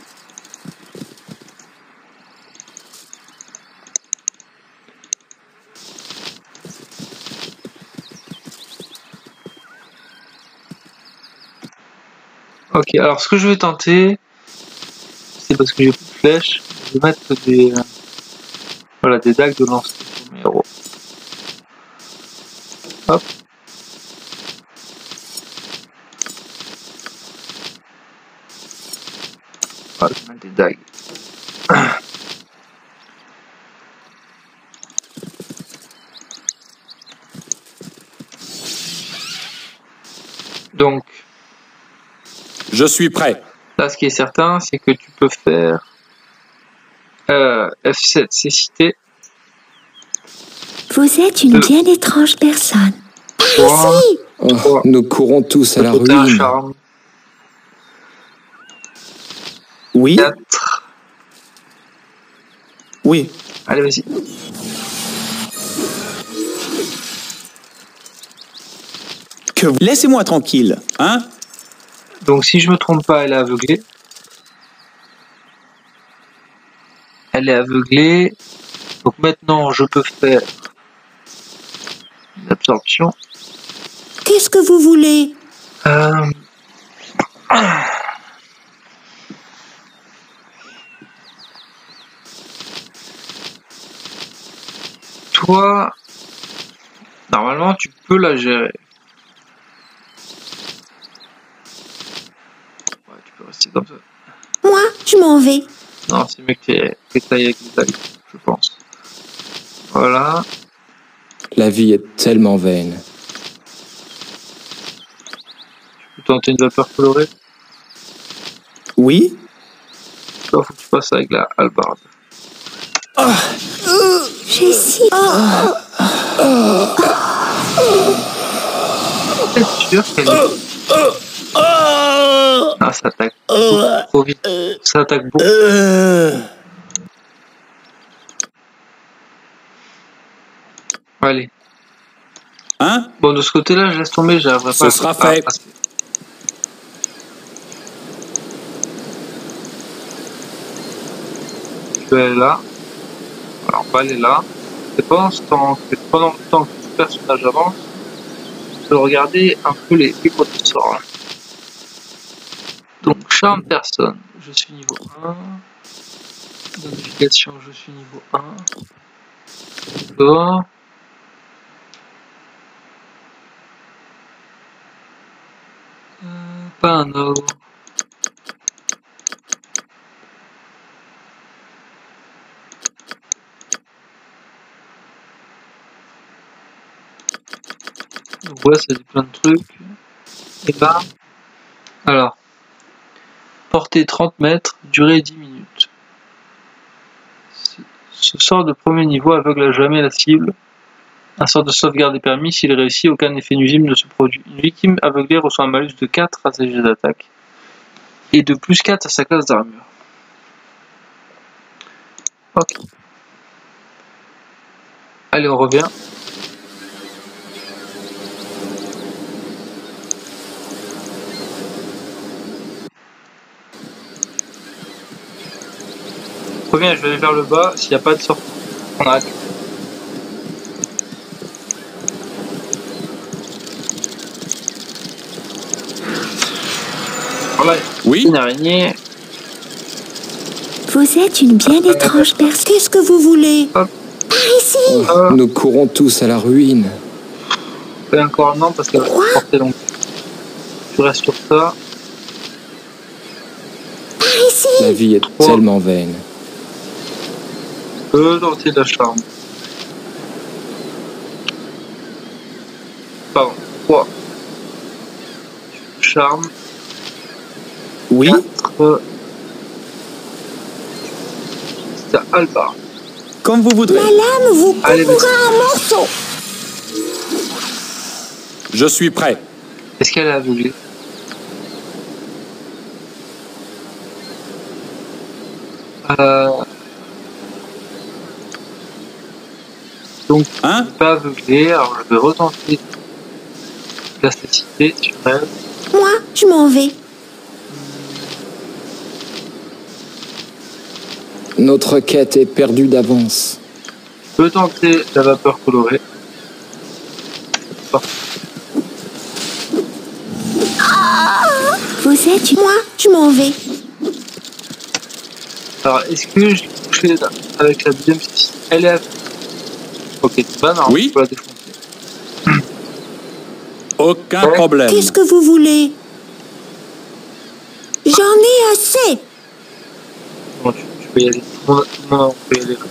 Ok, alors ce que je vais tenter, c'est parce que j'ai plus de flèches, je vais mettre des, euh, voilà, des dagues de lancer sur mes héros. Hop. Voilà, je vais mettre des dagues. Je suis prêt. Là, ce qui est certain, c'est que tu peux faire euh, F sept, c'est cité. Vous êtes une Deux. bien étrange personne. trois, Oh, nous courons tous à la côté un ruine. charme. Oui, quatre. oui. Allez, vas-y. Que vous... Laissez-moi tranquille. Hein? Donc, si je me trompe pas, elle est aveuglée. Elle est aveuglée. Donc, maintenant, je peux faire une absorption. Qu'est-ce que vous voulez? Euh... Toi, normalement, tu peux la gérer. Ouais, tu peux rester comme ça. Moi, je m'en vais. Non, c'est mieux que tu tailles avec les alliés, je pense. Voilà. La vie est tellement vaine. Tu peux tenter une vapeur colorée. Oui. Toi, faut que tu passes avec la hallebarde. Jessie. T'es sûr qu'elle est... Ah, ça attaque beaucoup trop vite. Ça attaque beaucoup. Allez. Hein? Bon, de ce côté-là, je laisse tomber, j'arriverai pas Ce à- sera à- fait. à- Je vais aller là. Alors, on va aller là. Et pendant ce temps, que- pendant le temps que le personnage avance, je peux regarder un peu les, les sorts. Donc, charme personne, je suis niveau un. Identification, je suis niveau un. D'accord. Euh, pas un ogre. Donc ouais, ça dit plein de trucs. Et là, alors, portée trente mètres, durée dix minutes. Ce- Ce sort de premier niveau aveugle à jamais la cible. Un sort de sauvegarde est permis, s'il réussit, aucun effet nuisible ne se produit. Une victime aveuglée reçoit un malus de quatre à ses jets d'attaque et de plus quatre à sa classe d'armure. Ok. Allez, on revient. Reviens, je vais aller vers le bas. S'il n'y a pas de sortie, on arrête. Voilà, Oui? une araignée. Vous êtes une bien étrange personne. Qu'est-ce que vous voulez? Hop. Par ici. Oh, Ah. nous courons tous à la ruine. Fais encore non parce qu'elle va se porter donc. Tu restes sur ça. Par ici. La vie est Trois. tellement vaine. Peu tenter de la charme. Pardon. trois. Charme. Oui. quatre. C'est à Alba. Comme vous voudrez. Ma lame vous Allez, coupera en morceaux. Je suis prêt. Est-ce qu'elle est aveuglée? Euh... Donc, Hein? pas aveuglée, alors je vais retenter plasticité sur elle. Moi, je m'en vais. Notre quête est perdue d'avance. Je peux tenter la vapeur colorée. Vous êtes une... Moi, je m'en vais. Alors, est-ce que je l'ai touché là, avec la deuxième spécificité? Elle est aveugle. Ok, c'est pas non, Oui. je peux la défoncer. Aucun Ouais. problème. Qu'est-ce que vous voulez? J'en ai assez. Bon, tu, tu peux y aller. Tout le monde, tout le monde peut y aller.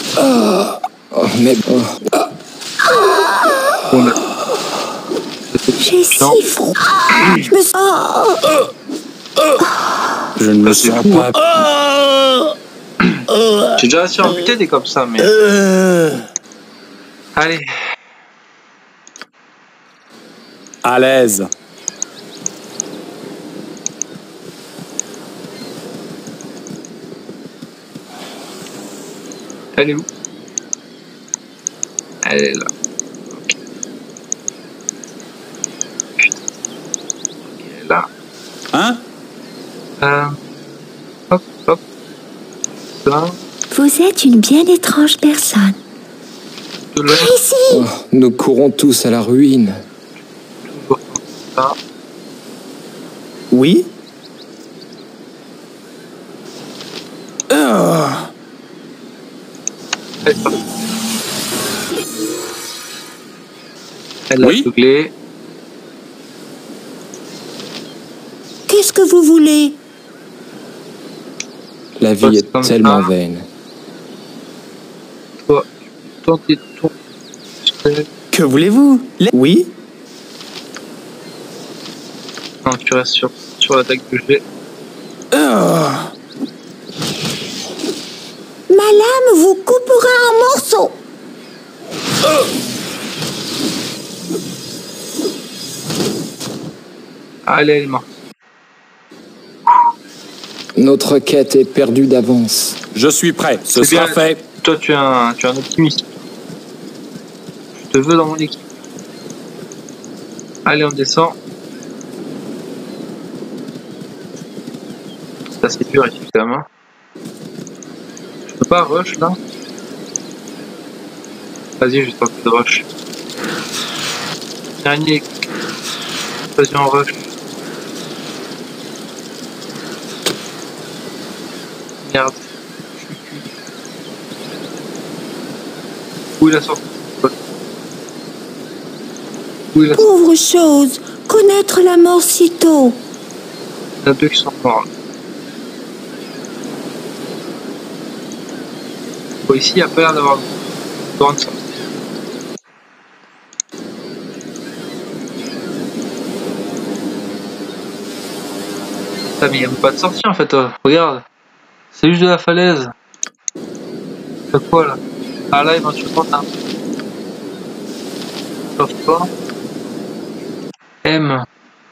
Oh, mais oh, Bon, là. C'était J'ai si froid. Je me sens... Je ne me sens pas... J'ai déjà réussi à en buter des comme ça, mais... Allez. À l'aise. Elle est où? Elle est là. Ok. Putain. Ok, elle est là. Hein? Euh... Hop, hop. Ça. Vous êtes une bien étrange personne. De là. Ici. Oh, nous courons tous à la ruine. Toujours comme ça. Oui? Ah. Elle est partie. Elle a Oui. doublé. Qu'est-ce que vous voulez? La Toi, vie c'est est comme tellement ça. vaine. Toi, tenter de tourner. Que voulez-vous? Les- Oui? Non, tu restes sur, sur l'attaque que j'ai. Ah. Ma lame vous coupera en morceaux. Allez, elle est morte. Notre quête est perdue d'avance. Je suis prêt. Ce C'est sera bien. fait. Toi, tu es un, tu es un optimiste. Je te veux dans mon équipe. Allez, on descend. C'est assez dur ici, évidemment. Je peux pas rush là. Vas-y, je tente de rush. Dernier. Vas-y, on rush. Merde. Où il a sorti? Où il a sorti? Pauvre chose, connaître la mort si tôt. Il y en a deux qui sont morts. Bon, ici, il n'y a pas l'air d'avoir de grande sortie. Ah, mais il n'y a pas de sortie en fait. Oh. Regarde. C'est juste de la falaise. C'est quoi là? Ah là, éventuellement, t'as un. Sauf pas. M.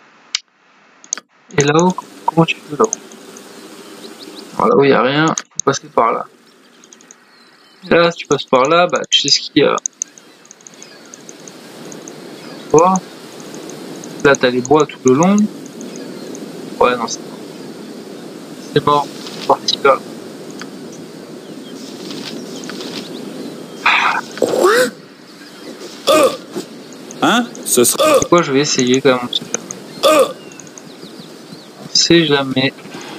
Et là-haut, comment tu fais là-haut? Alors là où il n'y a rien, faut passer par là. Et là, si tu passes par là, bah tu sais ce qu'il y a. Bois. Là, t'as les bois tout le long. Ouais, non, c'est mort. C'est mort. C'est parti là. Quoi? Hein? Ce sera... Pourquoi je vais essayer quand même? On sait jamais.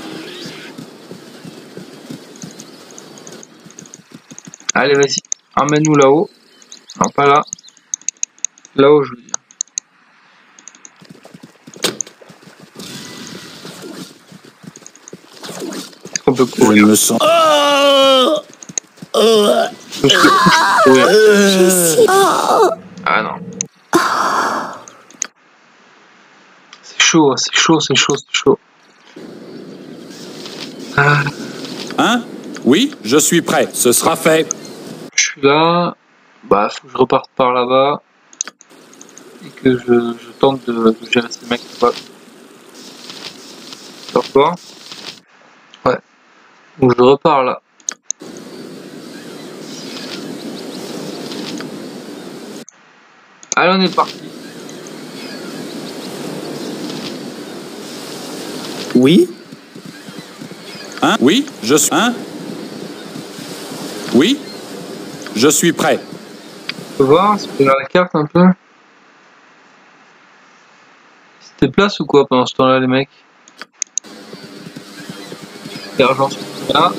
Allez, vas-y. Emmène-nous là-haut. Non, pas là. Là-haut, je veux dire. Est-ce qu'on peut Je courir? me sens... Je peux courir. J'ai si... Oh. Ah non. C'est chaud, c'est chaud, c'est chaud, c'est chaud. Ah, Hein? Oui, je suis prêt. Ce sera fait. je suis là. Bah, faut que je reparte par là-bas. Et que je, je tente de, de gérer ces mecs là-bas. Sur toi. Ouais. Donc je repars là. Allez, on est parti. Oui? Hein? Oui, je suis... Hein? Oui, je suis prêt. Tu peux voir, si tu regardes la carte un peu. Ils se déplacent ou quoi pendant ce temps-là, les mecs? L'argent c'est là.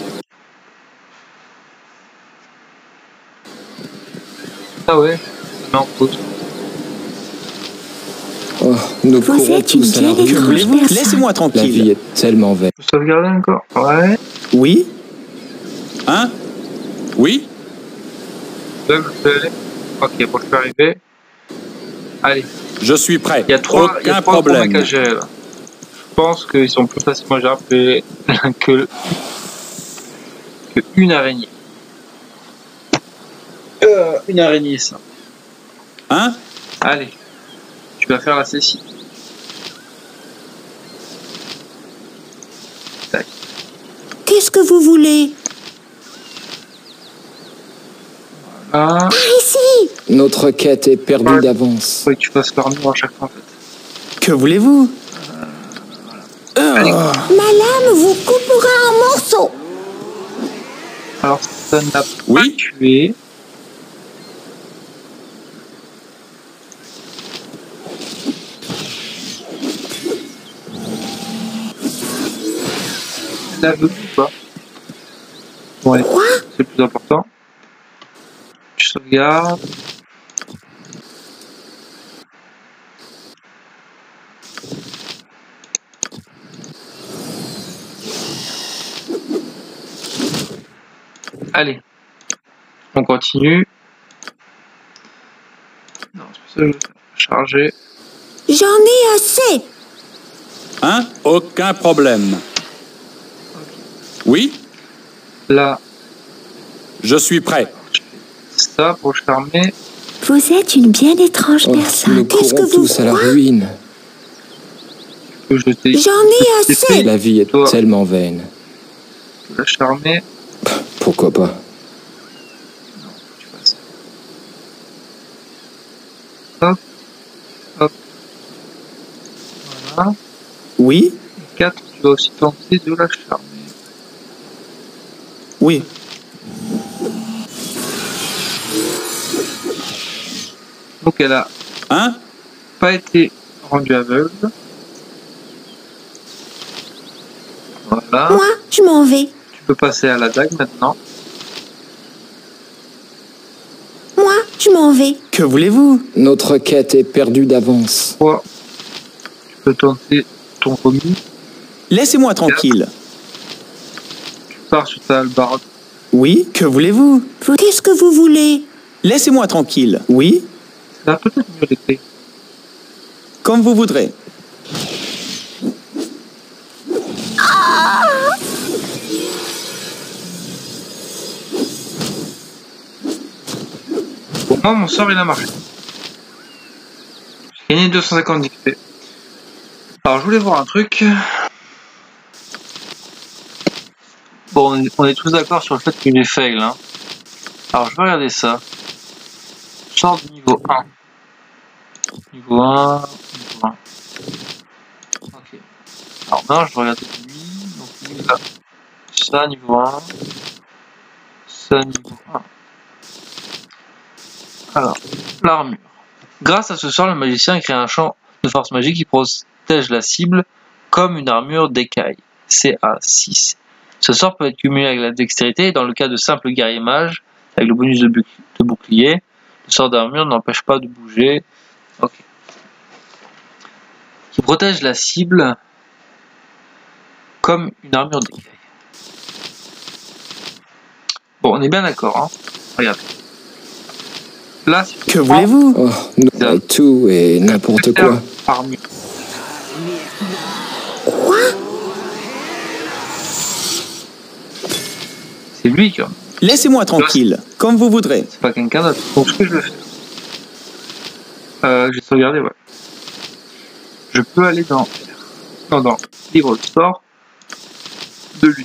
Ah ouais, ça met en pause. Oh, nous Vous courons êtes une tous à la bien ruine. étrange Voulez-vous? personne. Laissez-moi La vie tranquille. est tellement vaine. Vous sauvegardez encore? Ouais. Oui? Hein? Oui, Là, je peux aller. Ok, bon, je peux arriver. Allez, Je suis prêt. Il y a trois, il y a Aucun trois gros problème. mecs à gérer là. Je pense qu'ils sont plus facilement gérables que, que, que une araignée. Euh, une araignée, ça. Hein? Allez, tu vas faire la Cécile. Tac. Qu'est-ce que vous voulez? Voilà. Par ici! Notre quête est perdue Ouais. d'avance. Faut que tu fasses l'armure à chaque fois en fait. Que voulez-vous? Allez. Ma lame vous coupera en morceaux! Alors ça n'a pas Oui. tué. La veut ou pas? Ouais, Quoi? c'est le plus important. Tu sauvegardes. Allez, on continue. Non, c'est pour ça que je vais faire. Charger. J'en ai assez! Hein? Aucun problème. Oui? Là, Je suis prêt. je fais ça pour charmer. Vous êtes une bien étrange Oh, personne. nous Qu'est-ce que courons vous tous à la quoi? ruine. Que je t'ai J'en ai je t'ai assez! fait, La vie est Toi. tellement vaine. tu l'as charmé. Pourquoi pas? Tu vois ça. Hop. Hop. Voilà. Oui? quatre, tu vas aussi tenter de la charmer. Oui. Donc elle a Hein? pas été rendue aveugle. Voilà. Moi, je m'en vais. Tu peux passer à la dague maintenant. Moi, je m'en vais. Que voulez-vous? Notre quête est perdue d'avance. Toi, tu peux tenter ton commis. Laissez-moi tranquille. Tu pars sur ta hallebarde. Oui? Que voulez-vous? Vous... Qu'est-ce que vous voulez? Laissez-moi tranquille. Oui? Ça va peut-être mieux l'épée. Comme vous voudrez. Pour moi, mon sort, il a marché. J'ai gagné deux cent cinquante d'X P. Alors, je voulais voir un truc. Bon, on est, on est tous d'accord sur le fait qu'il est fail. Hein. Alors, je vais regarder ça. Sort de niveau un. Niveau un. Niveau un. Ok. Alors, maintenant, je vais regarder lui. Donc, lui, il a ça, niveau un. Ça, niveau un. Alors, l'armure. Grâce à ce sort, le magicien crée un champ de force magique qui protège la cible comme une armure d'écaille. C A six. Ce sort peut être cumulé avec la dextérité et dans le cas de simple guerrier mage, avec le bonus de, bu- de bouclier, le sort d'armure n'empêche pas de bouger. Ok. Qui protège la cible comme une armure d'écaille. Bon, on est bien d'accord, hein. Regarde. Là, si tu Que prends- voulez-vous? Oh, nous avons tout et n'importe quoi. Armure. Quoi? C'est lui qui en a. Laissez-moi tranquille. Comme vous voudrez. C'est pas quelqu'un d'autre. Donc ce que je vais faire. Euh, j'ai sauvegardé, ouais. Je peux aller dans. Non, dans livre de sort de lui.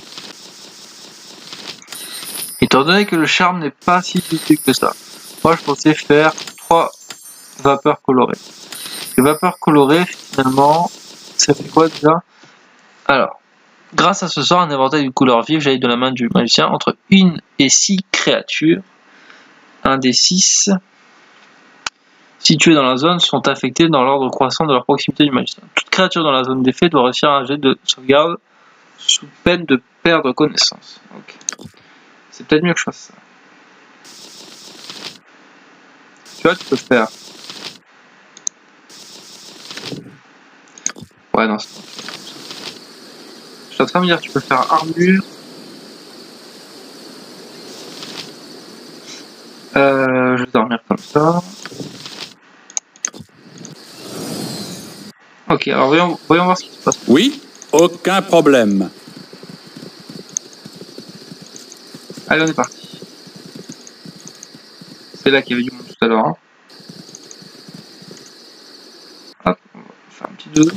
Étant donné que le charme n'est pas si utile que ça, moi je pensais faire trois vapeurs colorées. Les vapeurs colorées, finalement, ça fait quoi déjà? Alors, grâce à ce sort, un éventail de couleurs vives jaillit de la main du magicien entre une et six créatures. Un des six situées dans la zone sont affectées dans l'ordre croissant de leur proximité du magicien. Toute créature dans la zone d'effet doit réussir un jet de sauvegarde sous peine de perdre connaissance. Ok. C'est peut-être mieux que je fasse ça. Tu vois, tu peux faire. Ouais, non, c'est pas. Je suis en train de me dire, tu peux faire armure. Euh, je vais dormir comme ça. Ok, alors voyons, voyons voir ce qui se passe. Oui, aucun problème. Allez, on est parti. C'est là qu'il y avait du monde tout à l'heure. Hein. Hop, on va faire un petit deux.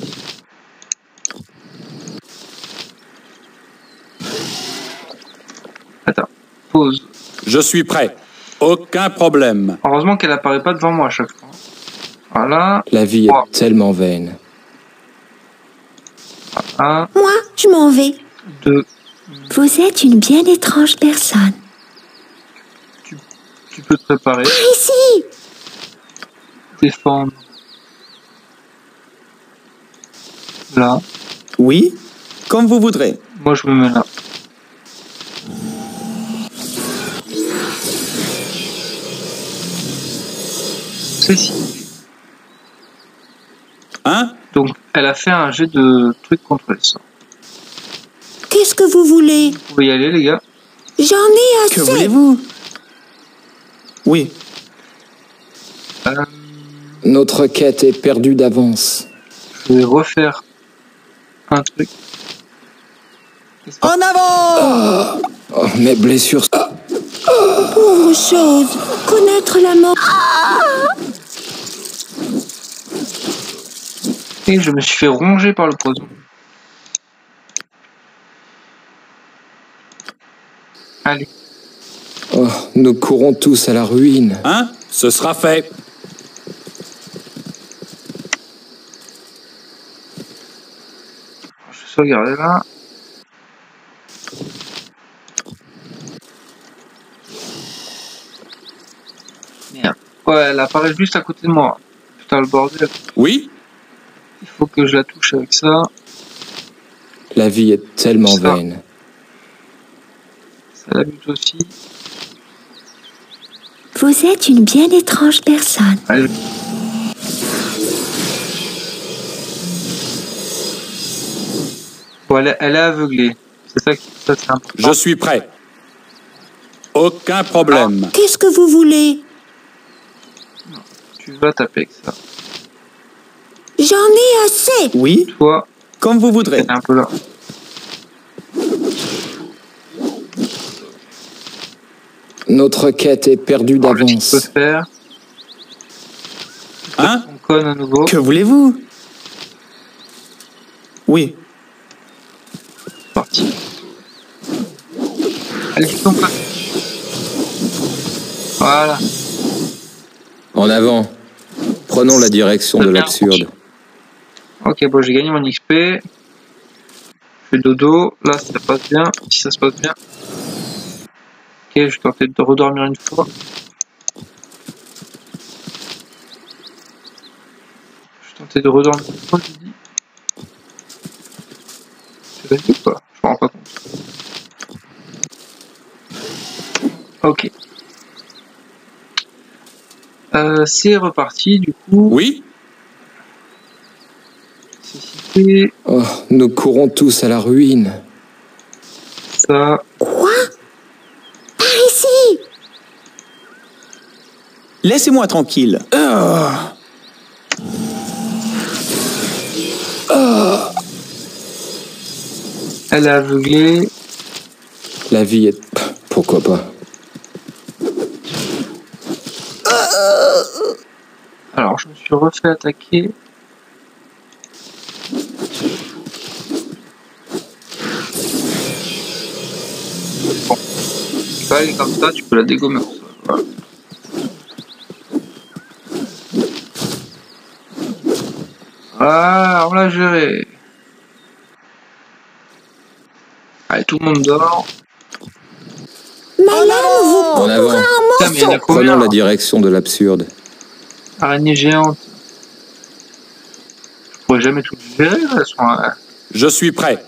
Attends, pause. Je suis prêt. Aucun problème. Heureusement qu'elle apparaît pas devant moi à chaque fois. Voilà. La vie trois. est tellement vaine. Un, Moi, je m'en vais. deux. Vous êtes une bien étrange personne. Tu peux te préparer. Par ici! Défendre. Là. Oui, comme vous voudrez. Moi, je me mets là. Ceci. Hein? Donc, elle a fait un jet de trucs contre les sorts. Qu'est-ce que vous voulez? Vous pouvez y aller, les gars. J'en ai assez. Que voulez-vous? Oui. Euh, Notre quête est perdue d'avance. je vais refaire un truc. En avant! Oh, mes blessures... Ah, Pauvre chose. Connaître la mort. Et je me suis fait ronger par le poison. Allez. oh, nous courons tous à la ruine. Hein? Ce sera fait. Je vais sauvegarder là. Merde. Ouais, elle apparaît juste à côté de moi. Putain, le bordel. Oui, Il faut que je la touche avec ça. La vie est tellement Ça. vaine. Ça la bute aussi. Vous êtes une bien étrange personne. Allez. Bon, elle, est- elle est aveuglée. C'est ça qui ça, c'est important. je suis prêt. Aucun problème. Qu'est-ce que vous voulez? Tu vas taper avec ça. J'en ai assez. Oui, Toi, comme vous voudrez. elle est un peu là. Notre quête est perdue Alors, qu'est-ce que tu peux d'avance. faire? Hein? On conne à nouveau. Que voulez-vous? Oui. C'est parti. Allez, ton pas. Voilà. En avant. Prenons la direction de l'absurde. Ok, bon, j'ai gagné mon X P. Je fais dodo. Là, ça passe bien. Si ça se passe bien. Ok, je vais tenter de redormir une fois. Je vais tenter de redormir une fois, je dis. C'est gagné ou pas? Je me rends pas compte. Ok. Euh, c'est reparti, du coup. Oui, C'est cité. Oh, nous courons tous à la ruine. Ça. Quoi? Par ici. Laissez-moi tranquille. Ah. Elle est aveuglée. La vie est... Pourquoi pas? Alors, je me suis refait attaquer. Bon. Tu peux aller comme ça, tu peux la dégommer. Voilà. Ah, on l'a géré. Allez, tout le monde dort. Ma lame vous En avant. coupera en Putain, mais il y en a morceaux. combien? Prenons la direction de l'absurde. Araignée géante. Je pourrais jamais tout gérer, là. Elles sont, euh, je suis prêt.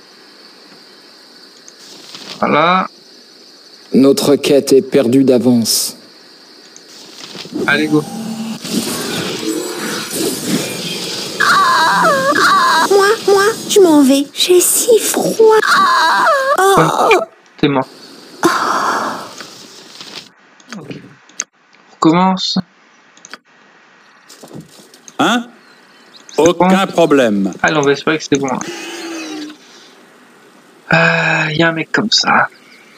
Voilà. Notre quête est perdue d'avance. Allez, go. Moi, moi, je m'en vais. J'ai si froid. Ouais, t'es mort. Ok. On recommence. Hein? Aucun problème. Allez, on va espérer que c'est bon. Il euh, y a un mec comme ça.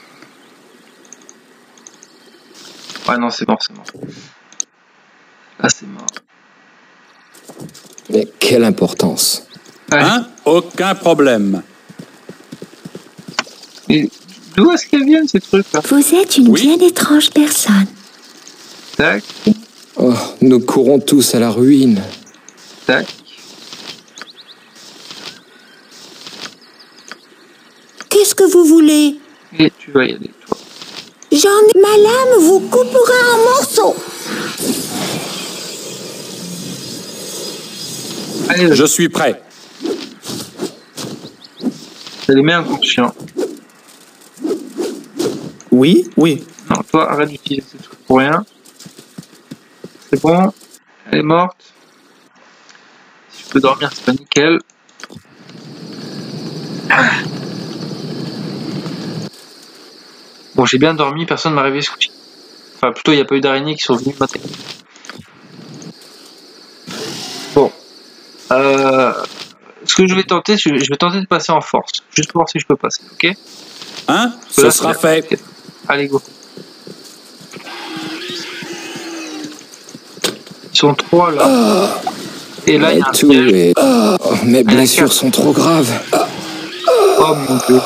Ouais, non, c'est mort, c'est mort. Là, c'est mort. Mais quelle importance. Allez. Hein? Aucun problème. Et d'où est-ce qu'elles viennent, ces trucs-là? Vous êtes une Oui. bien étrange personne. Tac, Oh, nous courons tous à la ruine. tac. Qu'est-ce que vous voulez? Et tu vas y aller, toi. J'en ai... Ma lame vous coupera en morceaux. Allez, Je suis prêt. je les mets inconscients. Oui, oui. Non, toi, arrête d'utiliser ces trucs pour rien. C'est bon. Elle est morte. Si je peux dormir, c'est pas nickel. Bon, j'ai bien dormi, personne m'a réveillé ce coup-ci. Enfin, plutôt, il n'y a pas eu d'araignées qui sont venues m'attaquer. Bon. Euh, ce que je vais tenter, je vais, je vais tenter de passer en force. Juste pour voir si je peux passer, ok? Hein? Parce que Ce là, sera c'est- fait. ok. Allez, go. Ils sont trois là. Et là, il y Mais a un tout piège. est... Oh, mes blessures sont trop graves. Oh mon dieu.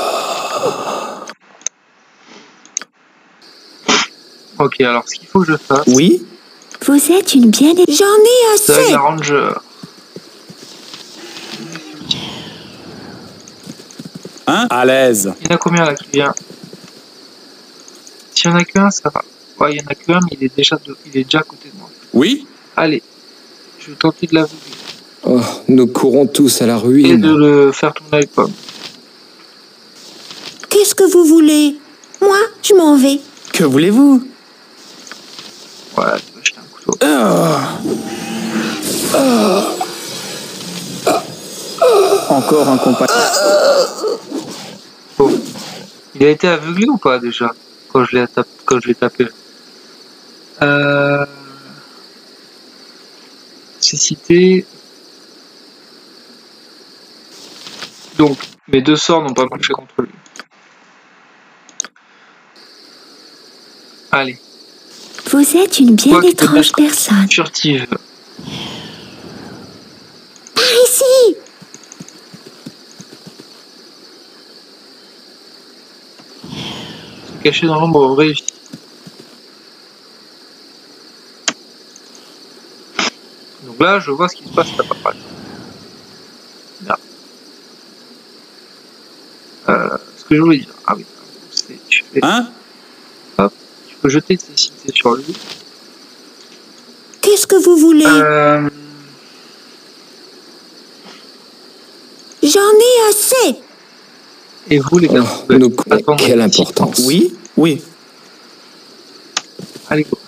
Ok, alors ce qu'il faut que je fasse, Oui. Vous êtes une bien... J'en ai c'est avec assez. la ranger. Hein? À l'aise. Il y en a combien là qui vient? S'il y en a qu'un, ça va. Ouais, il y en a qu'un, mais il est déjà, de... il est déjà à côté de moi. Oui? Allez, je vais tenter de l'aveugler. Oh, nous courons tous à la Et de ruine. le faire tourner avec pomme. Qu'est-ce que vous voulez? Moi, je m'en vais. Que voulez-vous? Ouais, tu vas jeter un couteau. Encore un compagnon. Bon. Il a été aveuglé ou pas déjà quand je l'ai tapé, quand je l'ai tapé. Euh... Cécité. Donc, mes deux sorts n'ont pas marché contre lui. Allez, Vous êtes une bien Toi, tu peux étrange mettre- personne. furtive. Par ici. Se cacher dans l'ombre réussi. Donc là, je vois ce qui se passe là pas. Là. Euh, ce que je voulais dire. Ah oui. C'est, tu fais, Hein? tu peux jeter tes cités sur lui. Qu'est-ce que vous voulez? Euh, J'en ai assez. et vous les gars, Oh, vous nous... pouvez Mais attendre quelle un petit importance. temps. Oui, oui. Allez go.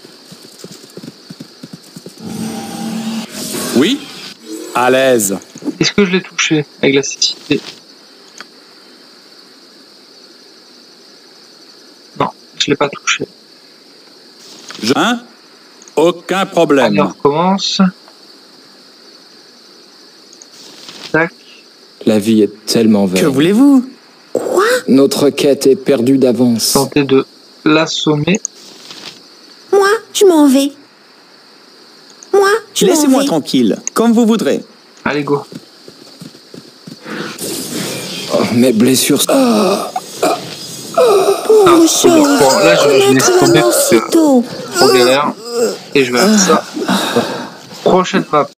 Oui? À l'aise. Est-ce que je l'ai touché avec la cécité? Non, je l'ai pas touché. Je... Hein? Aucun Allez, on problème. recommence. Tac. La vie est tellement Que vaine. voulez-vous? Quoi? Notre quête est perdue d'avance. Tenter de l'assommer. Moi, je m'en vais. Moi, je m'en Laissez-moi vais. tranquille, comme vous voudrez. Allez go. Oh, mes blessures... Pauvre Ah, chose. bon, là, je- je laisse Mettre la tomber mort parce que- si tôt. Trop galère. Et je vais faire ça. Prochaine map.